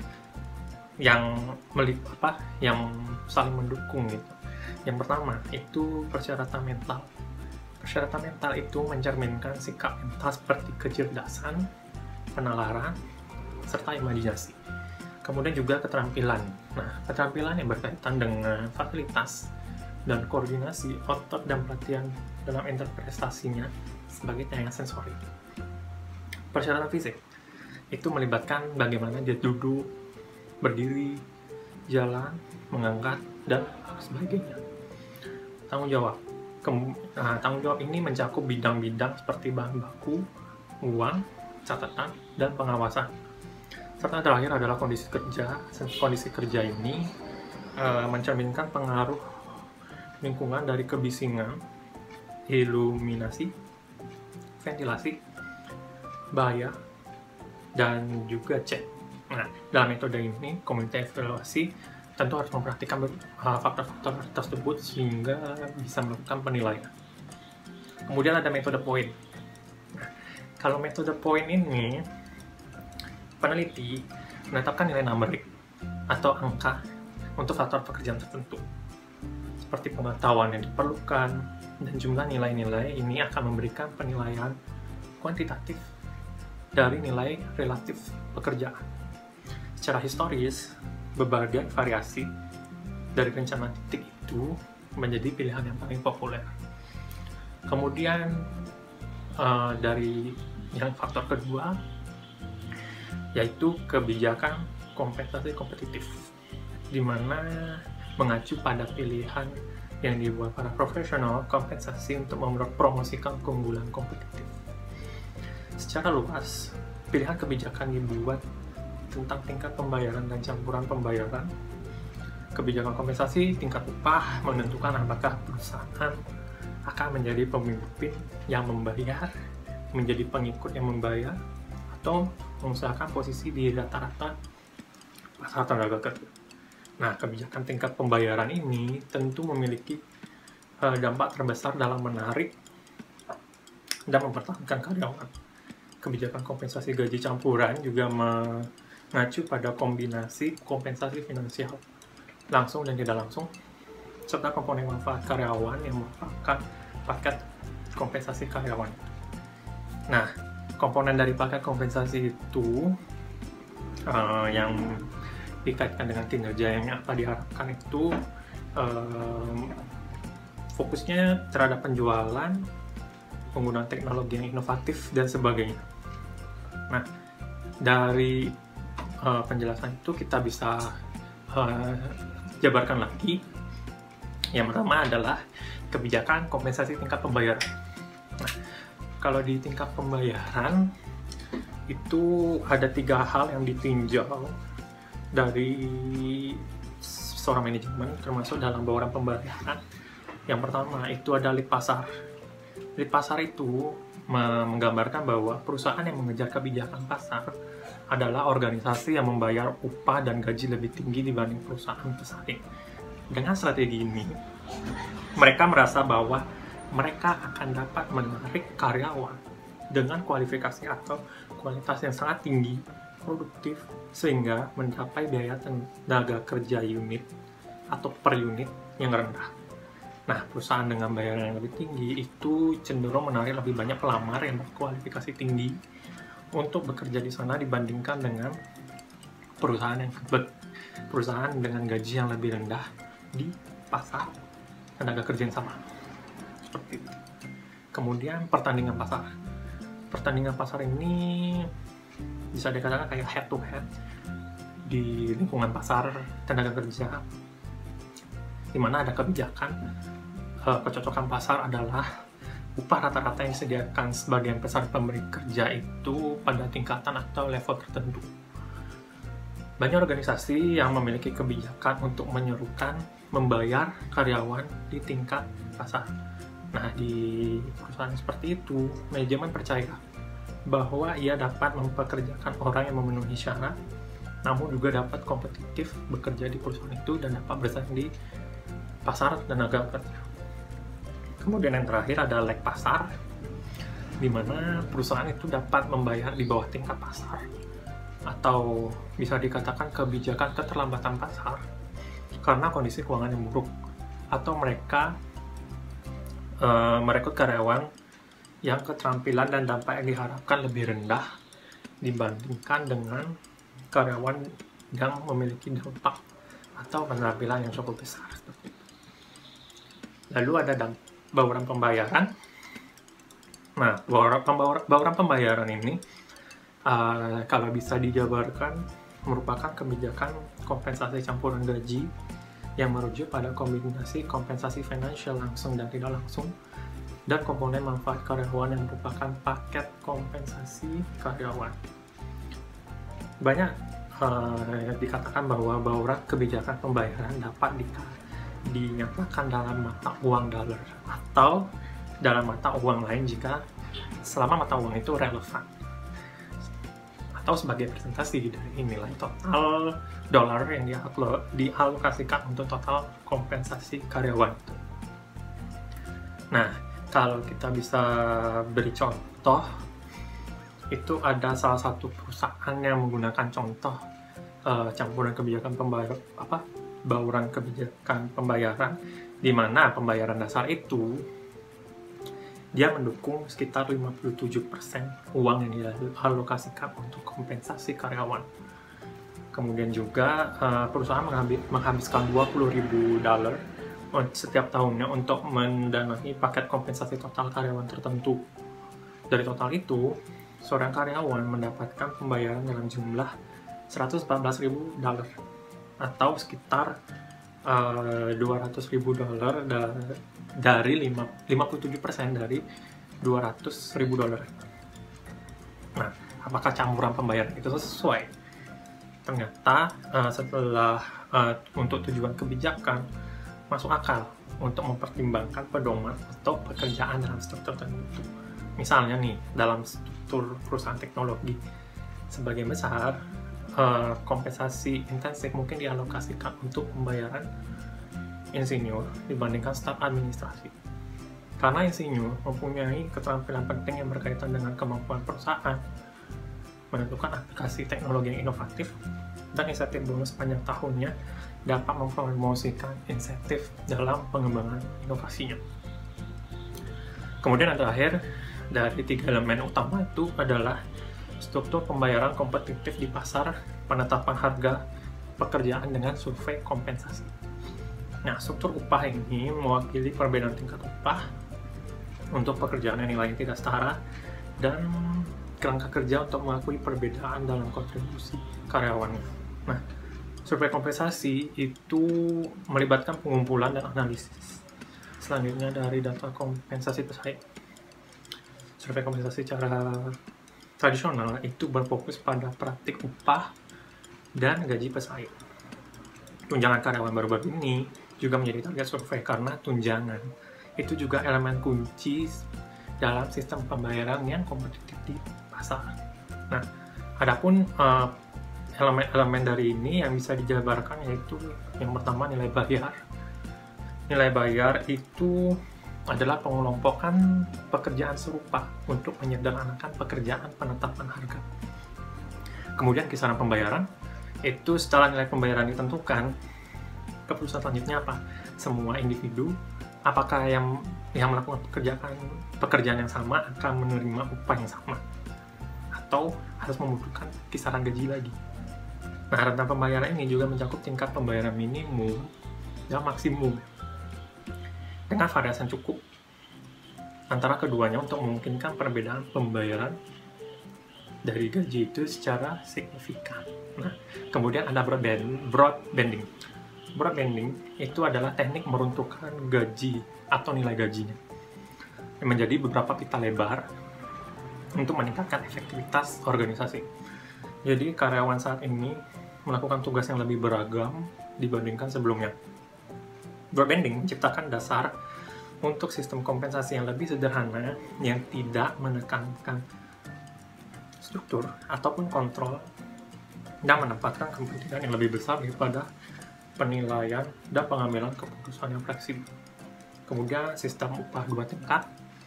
yang melip apa yang saling mendukung gitu. Yang pertama itu persyaratan mental. Persyaratan mental itu mencerminkan sikap mental seperti kecerdasan, penalaran, serta imajinasi. Kemudian juga keterampilan. Nah, keterampilan yang berkaitan dengan fasilitas dan koordinasi otot dan pelatihan dalam interpretasinya sebagai tayangan sensori. Persyaratan fisik itu melibatkan bagaimana dia duduk, berdiri, jalan, mengangkat, dan sebagainya. Tanggung jawab. Kem nah, tanggung jawab ini mencakup bidang-bidang seperti bahan baku, uang, catatan, dan pengawasan. Serta terakhir adalah kondisi kerja. Kondisi kerja ini e, mencerminkan pengaruh lingkungan dari kebisingan, iluminasi, ventilasi, bahaya, dan juga cek. Nah, dalam metode ini, komite evaluasi tentu harus memperhatikan faktor-faktor tersebut sehingga bisa melakukan penilaian. Kemudian ada metode poin. Nah, kalau metode poin ini, peneliti menetapkan nilai numerik atau angka untuk faktor pekerjaan tertentu, seperti pengetahuan yang diperlukan, dan jumlah nilai-nilai ini akan memberikan penilaian kuantitatif dari nilai relatif pekerjaan. Secara historis, berbagai variasi dari rencana titik itu menjadi pilihan yang paling populer. Kemudian uh, dari yang faktor kedua, yaitu kebijakan kompensasi kompetitif, di mana mengacu pada pilihan yang dibuat para profesional kompensasi untuk mempromosikan keunggulan kompetitif. Secara luas, pilihan kebijakan dibuat tentang tingkat pembayaran dan campuran pembayaran. Kebijakan kompensasi tingkat upah menentukan apakah perusahaan akan menjadi pemimpin yang membayar, menjadi pengikut yang membayar, atau mengusahakan posisi di rata-rata pasar tenaga kerja. Nah, kebijakan tingkat pembayaran ini tentu memiliki uh, dampak terbesar dalam menarik dan mempertahankan karyawan. Kebijakan kompensasi gaji campuran juga mengacu pada kombinasi kompensasi finansial langsung dan tidak langsung, serta komponen manfaat karyawan yang merupakan paket kompensasi karyawan. Nah, komponen dari paket kompensasi itu uh, yang dikaitkan dengan kinerja yang apa diharapkan itu um, fokusnya terhadap penjualan, penggunaan teknologi yang inovatif, dan sebagainya. Nah, dari uh, penjelasan itu kita bisa uh, jabarkan lagi. Yang pertama adalah kebijakan kompensasi tingkat pembayaran. Nah, kalau di tingkat pembayaran itu ada tiga hal yang ditinjau dari seorang manajemen, termasuk dalam bauran pembayaran. Yang pertama itu ada lead pasar. Lead pasar itu menggambarkan bahwa perusahaan yang mengejar kebijakan pasar adalah organisasi yang membayar upah dan gaji lebih tinggi dibanding perusahaan pesaing. Dengan strategi ini, mereka merasa bahwa mereka akan dapat menarik karyawan dengan kualifikasi atau kualitas yang sangat tinggi, produktif, sehingga mencapai biaya tenaga kerja unit atau per unit yang rendah. Nah, perusahaan dengan bayaran yang lebih tinggi itu cenderung menarik lebih banyak pelamar yang berkualifikasi tinggi untuk bekerja di sana dibandingkan dengan perusahaan yang perusahaan dengan gaji yang lebih rendah di pasar tenaga kerja yang sama. Seperti itu. Kemudian pertandingan pasar. Pertandingan pasar ini bisa dikatakan kayak head to head di lingkungan pasar tenaga kerja, di mana ada kebijakan uh, kecocokan pasar adalah upah rata-rata yang disediakan sebagian besar pemberi kerja itu pada tingkatan atau level tertentu. Banyak organisasi yang memiliki kebijakan untuk menyerukan membayar karyawan di tingkat pasar. Nah, di perusahaan seperti itu, manajemen percaya bahwa ia dapat mempekerjakan orang yang memenuhi syarat, namun juga dapat kompetitif bekerja di perusahaan itu dan dapat bersaing di pasar tenaga kerja. Kemudian yang terakhir ada lag pasar, di mana perusahaan itu dapat membayar di bawah tingkat pasar, atau bisa dikatakan kebijakan keterlambatan pasar karena kondisi keuangan yang buruk, atau mereka uh, merekrut karyawan yang keterampilan dan dampak yang diharapkan lebih rendah dibandingkan dengan karyawan yang memiliki dampak atau keterampilan yang cukup besar. Lalu ada dampak bauran pembayaran. Nah, bauran, bauran pembayaran ini uh, kalau bisa dijabarkan merupakan kebijakan kompensasi campuran gaji yang merujuk pada kombinasi kompensasi finansial langsung dan tidak langsung dan komponen manfaat karyawan yang merupakan paket kompensasi karyawan. Banyak uh, dikatakan bahwa bauran kebijakan pembayaran dapat dikatakan dinyatakan dalam mata uang dolar atau dalam mata uang lain jika selama mata uang itu relevan, atau sebagai presentasi dari nilai total dolar yang dialokasikan untuk total kompensasi karyawan. Nah, kalau kita bisa beri contoh, itu ada salah satu perusahaan yang menggunakan contoh uh, campuran kebijakan pembayar apa bauran kebijakan pembayaran, di mana pembayaran dasar itu dia mendukung sekitar lima puluh tujuh persen uang yang dialokasikan untuk kompensasi karyawan. Kemudian juga uh, perusahaan menghabiskan dua puluh ribu dolar setiap tahunnya untuk mendanai paket kompensasi total karyawan tertentu. Dari total itu, seorang karyawan mendapatkan pembayaran dalam jumlah seratus empat belas ribu dolar atau sekitar uh, dua ratus ribu dolar da dari lima puluh tujuh persen dari dua ratus ribu dolar. Nah, apakah campuran pembayaran itu sesuai? Ternyata uh, setelah uh, untuk tujuan kebijakan masuk akal untuk mempertimbangkan pedoman atau pekerjaan dalam struktur tertentu. Misalnya nih, dalam struktur perusahaan teknologi, sebagian besar Uh, kompensasi intensif mungkin dialokasikan untuk pembayaran insinyur dibandingkan staf administrasi. Karena insinyur mempunyai keterampilan penting yang berkaitan dengan kemampuan perusahaan menentukan aplikasi teknologi yang inovatif, dan insentif bonus sepanjang tahunnya dapat mempromosikan insentif dalam pengembangan inovasinya. Kemudian yang terakhir dari tiga elemen utama itu adalah struktur pembayaran kompetitif di pasar, penetapan harga pekerjaan dengan survei kompensasi. Nah, struktur upah ini mewakili perbedaan tingkat upah untuk pekerjaan yang nilainya tidak setara dan kerangka kerja untuk mengakui perbedaan dalam kontribusi karyawannya. Nah, survei kompensasi itu melibatkan pengumpulan dan analisis selanjutnya dari data kompensasi pesaing. Survei kompensasi secara tradisional itu berfokus pada praktik upah dan gaji pesaing. Tunjangan karyawan baru-baru ini juga menjadi target survei karena tunjangan itu juga elemen kunci dalam sistem pembayaran yang kompetitif di pasar. Nah, adapun uh, elemen-elemen dari ini yang bisa dijabarkan yaitu yang pertama nilai bayar. Nilai bayar itu adalah pengelompokan pekerjaan serupa untuk menyederhanakan pekerjaan penetapan harga. Kemudian kisaran pembayaran itu setelah nilai pembayaran ditentukan, keputusan selanjutnya apa? Semua individu apakah yang yang melakukan pekerjaan pekerjaan yang sama akan menerima upah yang sama atau harus membutuhkan kisaran gaji lagi. Nah, rentang pembayaran ini juga mencakup tingkat pembayaran minimum dan maksimum dengan variasi cukup antara keduanya untuk memungkinkan perbedaan pembayaran dari gaji itu secara signifikan. Nah, kemudian ada broad, band, broad banding. Broad banding itu adalah teknik meruntuhkan gaji atau nilai gajinya menjadi beberapa pita lebar untuk meningkatkan efektivitas organisasi. Jadi karyawan saat ini melakukan tugas yang lebih beragam dibandingkan sebelumnya. Broad banding menciptakan dasar untuk sistem kompensasi yang lebih sederhana yang tidak menekankan struktur ataupun kontrol dan menempatkan kepentingan yang lebih besar daripada penilaian dan pengambilan keputusan yang fleksibel. Kemudian sistem upah dua tingkat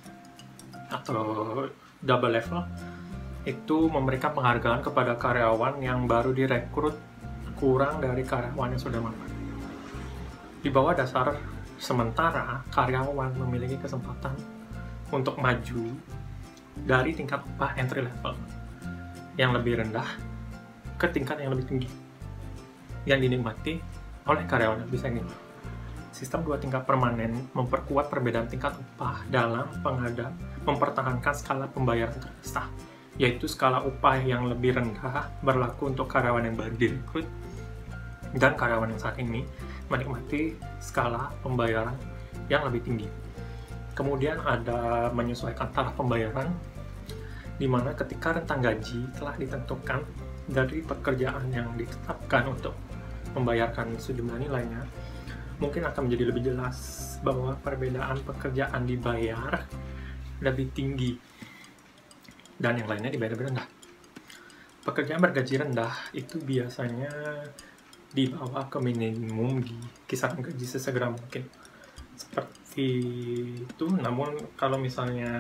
atau double level itu memberikan penghargaan kepada karyawan yang baru direkrut kurang dari karyawan yang sudah mapan. Di bawah dasar sementara, karyawan memiliki kesempatan untuk maju dari tingkat upah entry level yang lebih rendah ke tingkat yang lebih tinggi yang dinikmati oleh karyawan yang bisa ini. Sistem dua tingkat permanen memperkuat perbedaan tingkat upah dalam pengadaan mempertahankan skala pembayaran terpisah, yaitu skala upah yang lebih rendah berlaku untuk karyawan yang baru direkrut dan karyawan yang saat ini menikmati skala pembayaran yang lebih tinggi. Kemudian ada menyesuaikan taraf pembayaran, di mana ketika rentang gaji telah ditentukan dari pekerjaan yang ditetapkan untuk membayarkan sejumlah nilainya, mungkin akan menjadi lebih jelas bahwa perbedaan pekerjaan dibayar lebih tinggi dan yang lainnya dibayar lebih rendah. Pekerjaan bergaji rendah itu biasanya dibawa ke minimum di kisaran gaji sesegera mungkin. Seperti itu, namun kalau misalnya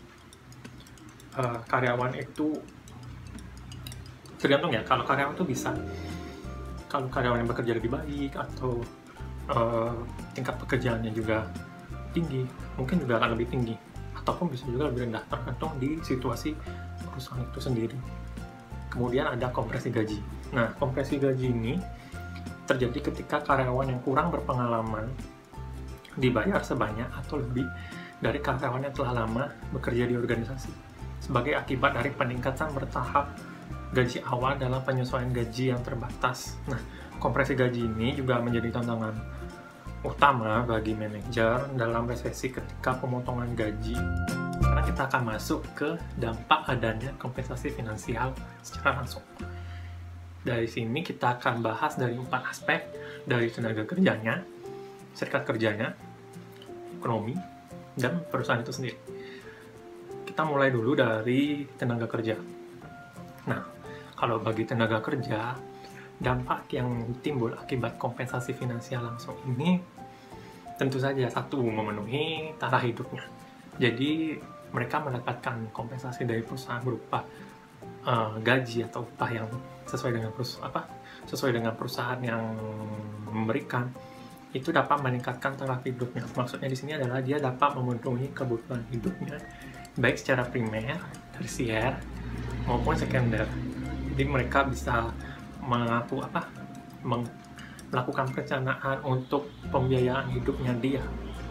uh, karyawan itu tergantung ya, kalau karyawan itu bisa kalau karyawan yang bekerja lebih baik atau uh, tingkat pekerjaannya juga tinggi, mungkin juga akan lebih tinggi ataupun bisa juga lebih rendah, tergantung di situasi perusahaan itu sendiri. Kemudian ada kompresi gaji. Nah, kompresi gaji ini terjadi ketika karyawan yang kurang berpengalaman dibayar sebanyak atau lebih dari karyawan yang telah lama bekerja di organisasi sebagai akibat dari peningkatan bertahap gaji awal dalam penyesuaian gaji yang terbatas. Nah, kompresi gaji ini juga menjadi tantangan utama bagi manajer dalam resesi ketika pemotongan gaji, karena kita akan masuk ke dampak adanya kompensasi finansial secara langsung. Dari sini kita akan bahas dari empat aspek, dari tenaga kerjanya, serikat kerjanya, ekonomi, dan perusahaan itu sendiri. Kita mulai dulu dari tenaga kerja. Nah, kalau bagi tenaga kerja, dampak yang timbul akibat kompensasi finansial langsung ini tentu saja satu, memenuhi taraf hidupnya. Jadi mereka mendapatkan kompensasi dari perusahaan berupa uh, gaji atau upah yang sesuai dengan perusahaan apa sesuai dengan perusahaan yang memberikan, itu dapat meningkatkan taraf hidupnya. Maksudnya di sini adalah dia dapat memenuhi kebutuhan hidupnya baik secara primer, tersier maupun sekunder. Jadi mereka bisa mengaku apa meng, melakukan perencanaan untuk pembiayaan hidupnya dia.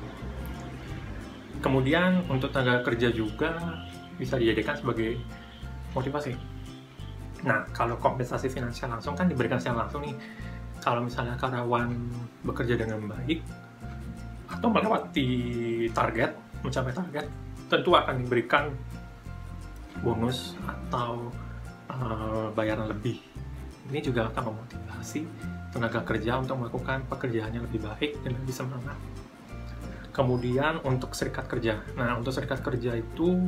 Kemudian untuk tenaga kerja juga bisa dijadikan sebagai motivasi. Nah, kalau kompensasi finansial langsung kan diberikan secara langsung nih. Kalau misalnya karyawan bekerja dengan baik atau melewati target, mencapai target, tentu akan diberikan bonus atau uh, bayaran lebih. Ini juga akan memotivasi tenaga kerja untuk melakukan pekerjaannya lebih baik dan lebih semangat. Kemudian untuk serikat kerja. Nah, untuk serikat kerja itu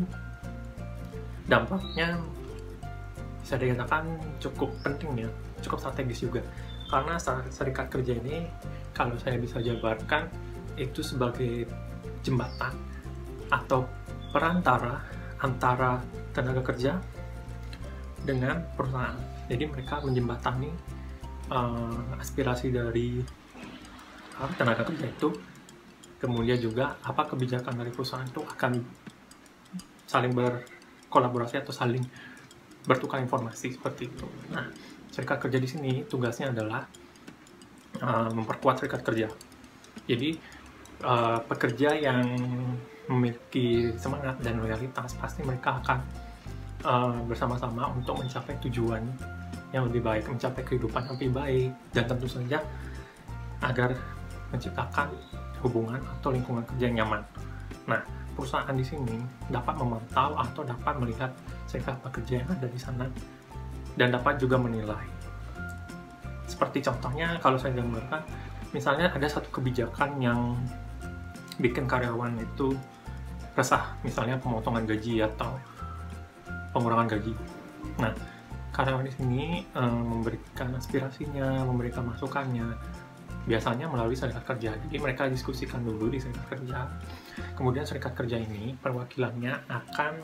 dampaknya bisa dikatakan cukup penting ya, cukup strategis juga. Karena serikat kerja ini, kalau saya bisa jabarkan, itu sebagai jembatan atau perantara antara tenaga kerja dengan perusahaan. Jadi mereka menjembatani uh, aspirasi dari uh, tenaga kerja itu, kemudian juga apa kebijakan dari perusahaan itu akan saling berkolaborasi atau saling bertukar informasi seperti itu. Nah, serikat kerja di sini tugasnya adalah uh, memperkuat serikat kerja. Jadi uh, pekerja yang memiliki semangat dan loyalitas pasti mereka akan uh, bersama-sama untuk mencapai tujuan yang lebih baik, mencapai kehidupan yang lebih baik, dan tentu saja agar menciptakan hubungan atau lingkungan kerja yang nyaman. Nah, perusahaan di sini dapat memantau atau dapat melihat serikat pekerja yang ada di sana dan dapat juga menilai. Seperti contohnya kalau saya gambarkan, misalnya ada satu kebijakan yang bikin karyawan itu resah, misalnya pemotongan gaji atau pengurangan gaji. Nah, karyawan di sini um, memberikan aspirasinya, memberikan masukannya, biasanya melalui serikat kerja. Jadi mereka diskusikan dulu di serikat kerja. Kemudian serikat kerja ini perwakilannya akan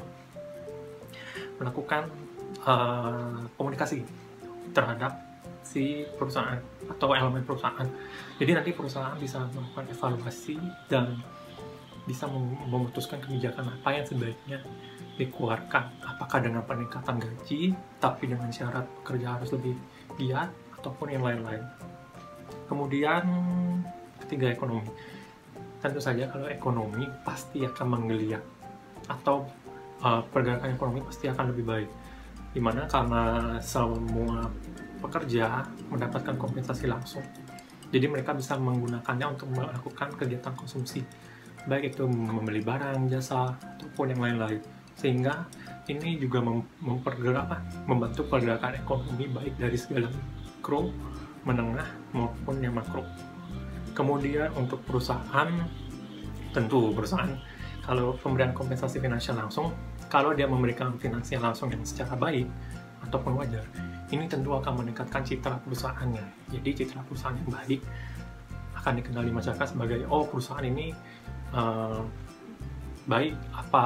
melakukan uh, komunikasi terhadap si perusahaan atau elemen perusahaan. Jadi nanti perusahaan bisa melakukan evaluasi dan bisa memutuskan kebijakan apa yang sebaiknya dikeluarkan. Apakah dengan peningkatan gaji, tapi dengan syarat kerja harus lebih giat, ataupun yang lain-lain. Kemudian ketiga, ekonomi. Tentu saja kalau ekonomi pasti akan menggeliat, atau uh, pergerakan ekonomi pasti akan lebih baik. Dimana karena semua pekerja mendapatkan kompensasi langsung, jadi mereka bisa menggunakannya untuk melakukan kegiatan konsumsi, baik itu membeli barang, jasa, ataupun yang lain-lain. Sehingga ini juga mem mempergerak, membantu pergerakan ekonomi baik dari segala mikro, menengah, maupun yang makro. Kemudian untuk perusahaan, tentu perusahaan kalau pemberian kompensasi finansial langsung, kalau dia memberikan finansial langsung yang secara baik ataupun wajar, ini tentu akan meningkatkan citra perusahaannya. Jadi citra perusahaan yang baik akan dikenal di masyarakat sebagai, oh perusahaan ini uh, baik, apa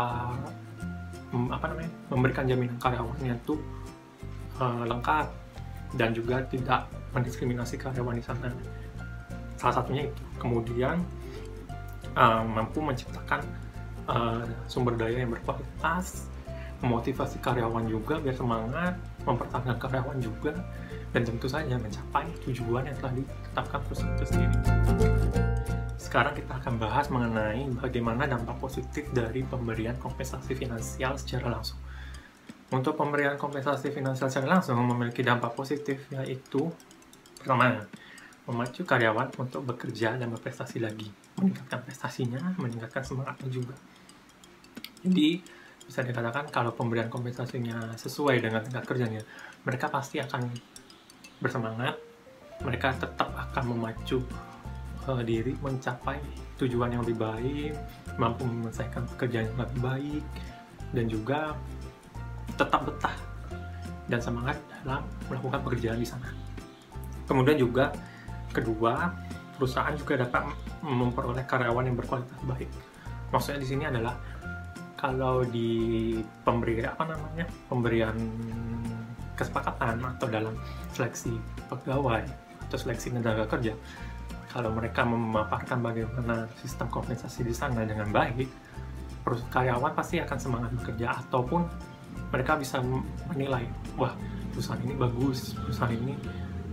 apa namanya, memberikan jaminan karyawannya itu uh, lengkap dan juga tidak mendiskriminasi karyawan di sana. Salah satunya itu. Kemudian uh, mampu menciptakan uh, sumber daya yang berkualitas, memotivasi karyawan juga biar semangat, mempertahankan karyawan juga, dan tentu saja mencapai tujuan yang telah ditetapkan perusahaan itu sendiri. Sekarang kita akan bahas mengenai bagaimana dampak positif dari pemberian kompensasi finansial secara langsung. Untuk pemberian kompensasi finansial secara langsung memiliki dampak positif, yaitu pertama, memacu karyawan untuk bekerja dan berprestasi lagi, meningkatkan prestasinya, meningkatkan semangatnya juga. Jadi bisa dikatakan kalau pemberian kompensasinya sesuai dengan tingkat kerjanya, mereka pasti akan bersemangat, mereka tetap akan memacu uh, diri mencapai tujuan yang lebih baik, mampu menyelesaikan pekerjaan yang lebih baik, dan juga tetap betah dan semangat dalam melakukan pekerjaan di sana. Kemudian juga kedua, perusahaan juga dapat memperoleh karyawan yang berkualitas baik. Maksudnya di sini adalah kalau di pemberi apa namanya pemberian kesepakatan atau dalam seleksi pegawai atau seleksi tenaga kerja, kalau mereka memaparkan bagaimana sistem kompensasi di sana dengan baik, karyawan pasti akan semangat bekerja, ataupun mereka bisa menilai, wah perusahaan ini bagus, perusahaan ini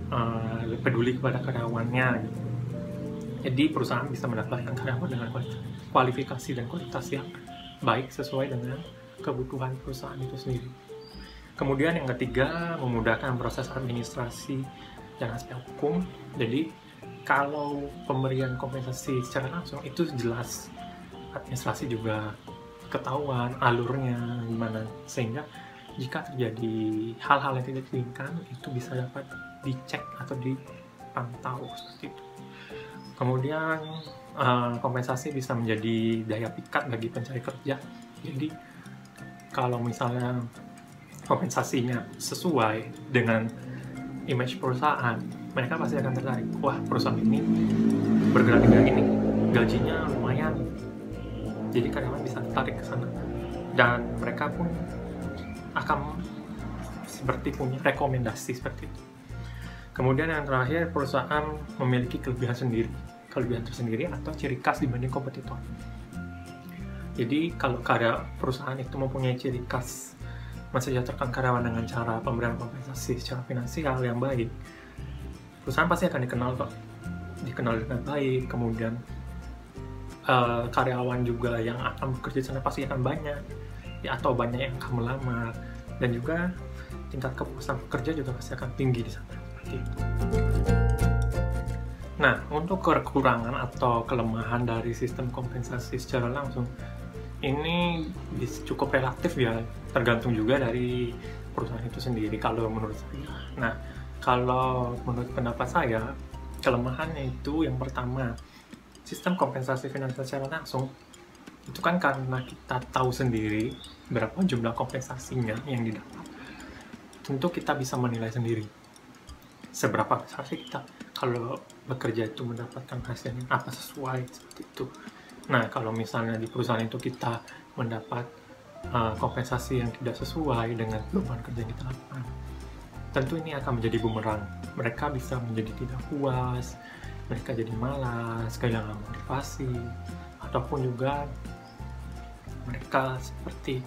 uh, peduli kepada karyawannya gitu. Jadi perusahaan bisa mendapatkan karyawan dengan kualifikasi dan kualitas yang baik sesuai dengan kebutuhan perusahaan itu sendiri. Kemudian yang ketiga, memudahkan proses administrasi dan aspek hukum. Jadi kalau pemberian kompensasi secara langsung itu jelas, administrasi juga ketahuan alurnya gimana, sehingga jika terjadi hal-hal yang tidak diinginkan itu bisa dapat dicek atau dipantau seperti itu. Kemudian uh, kompensasi bisa menjadi daya pikat bagi pencari kerja. Jadi kalau misalnya kompensasinya sesuai dengan image perusahaan, mereka pasti akan tertarik. Wah, perusahaan ini bergerak dengan ini, gajinya lumayan. Jadi karyawan bisa tertarik ke sana. Dan mereka pun akan seperti punya rekomendasi seperti itu. Kemudian yang terakhir, perusahaan memiliki kelebihan sendiri, kelebihan tersendiri atau ciri khas dibanding kompetitor. Jadi kalau karya perusahaan itu mempunyai ciri khas mensejahterakan karyawan dengan cara pemberian kompensasi secara finansial yang baik, perusahaan pasti akan dikenal kok, dikenal dengan baik. Kemudian uh, karyawan juga yang akan bekerja di sana pasti akan banyak, ya, atau banyak yang akan melamar, dan juga tingkat kepuasan pekerja juga pasti akan tinggi di sana. Nah, untuk kekurangan atau kelemahan dari sistem kompensasi secara langsung ini cukup relatif ya, tergantung juga dari perusahaan itu sendiri kalau menurut saya. Nah, kalau menurut pendapat saya, kelemahannya itu yang pertama, sistem kompensasi finansial secara langsung itu kan karena kita tahu sendiri berapa jumlah kompensasinya yang didapat, tentu kita bisa menilai sendiri seberapa besar sih kita kalau bekerja itu mendapatkan hasilnya, apa sesuai seperti itu. Nah, kalau misalnya di perusahaan itu kita mendapat uh, kompensasi yang tidak sesuai dengan beban kerja yang kita lakukan, tentu ini akan menjadi bumerang. Mereka bisa menjadi tidak puas, mereka jadi malas, kehilangan motivasi, ataupun juga mereka seperti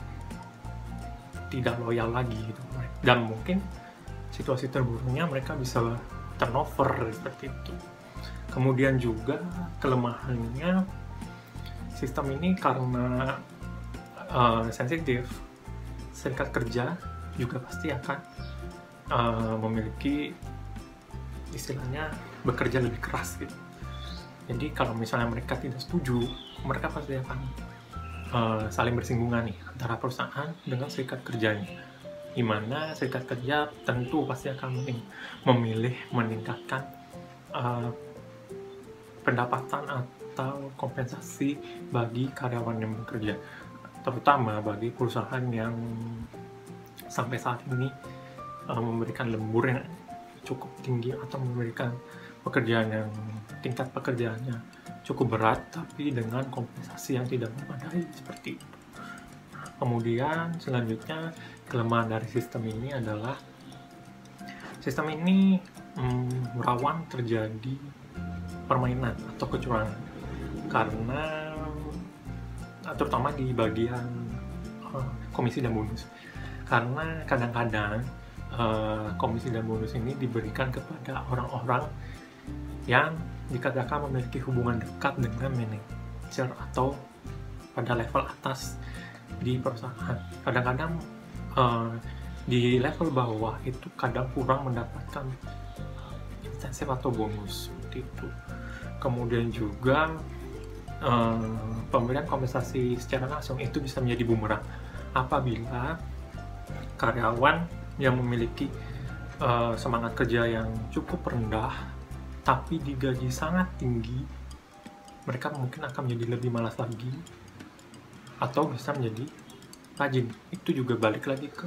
tidak loyal lagi gitu. Dan mungkin situasi terburuknya mereka bisa turnover seperti itu. Kemudian juga kelemahannya, sistem ini karena uh, sensitif, serikat kerja juga pasti akan uh, memiliki istilahnya bekerja lebih keras gitu. Jadi kalau misalnya mereka tidak setuju, mereka pasti akan uh, saling bersinggungan nih antara perusahaan dengan serikat kerjanya, di mana serikat kerja tentu pasti akan memilih meningkatkan uh, pendapatan atau kompensasi bagi karyawan yang bekerja, terutama bagi perusahaan yang sampai saat ini uh, memberikan lembur yang cukup tinggi atau memberikan pekerjaan yang tingkat pekerjaannya cukup berat tapi dengan kompensasi yang tidak memadai seperti itu. Kemudian selanjutnya, kelemahan dari sistem ini adalah sistem ini hmm, rawan terjadi permainan atau kecurangan, karena terutama di bagian uh, komisi dan bonus, karena kadang-kadang uh, komisi dan bonus ini diberikan kepada orang-orang yang dikatakan memiliki hubungan dekat dengan manajer atau pada level atas di perusahaan. Kadang-kadang uh, di level bawah itu kadang kurang mendapatkan insentif atau bonus seperti itu. Kemudian juga uh, pemberian kompensasi secara langsung itu bisa menjadi bumerang apabila karyawan yang memiliki uh, semangat kerja yang cukup rendah tapi digaji sangat tinggi, mereka mungkin akan menjadi lebih malas lagi atau bisa menjadi rajin. Itu juga balik lagi ke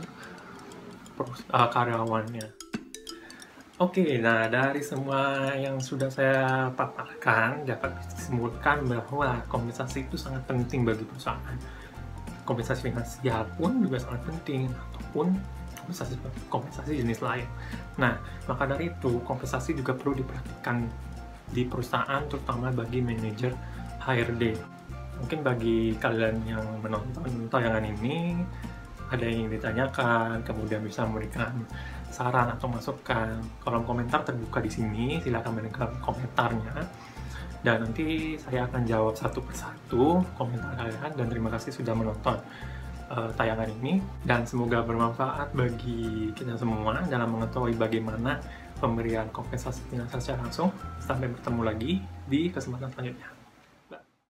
uh, karyawannya. Oke, nah dari semua yang sudah saya paparkan dapat disimpulkan bahwa kompensasi itu sangat penting bagi perusahaan. Kompensasi finansial pun juga sangat penting, ataupun kompensasi kompensasi jenis lain. Nah, maka dari itu kompensasi juga perlu diperhatikan di perusahaan, terutama bagi manajer H R D. Mungkin bagi kalian yang menonton tayangan ini ada yang ingin ditanyakan, kemudian bisa memberikan saran atau masukan. Kolom komentar terbuka di sini, silahkan meninggalkan komentarnya. Dan nanti saya akan jawab satu persatu komentar kalian, dan terima kasih sudah menonton uh, tayangan ini. Dan semoga bermanfaat bagi kita semua dalam mengetahui bagaimana pemberian kompensasi finansial secara langsung. Sampai bertemu lagi di kesempatan selanjutnya.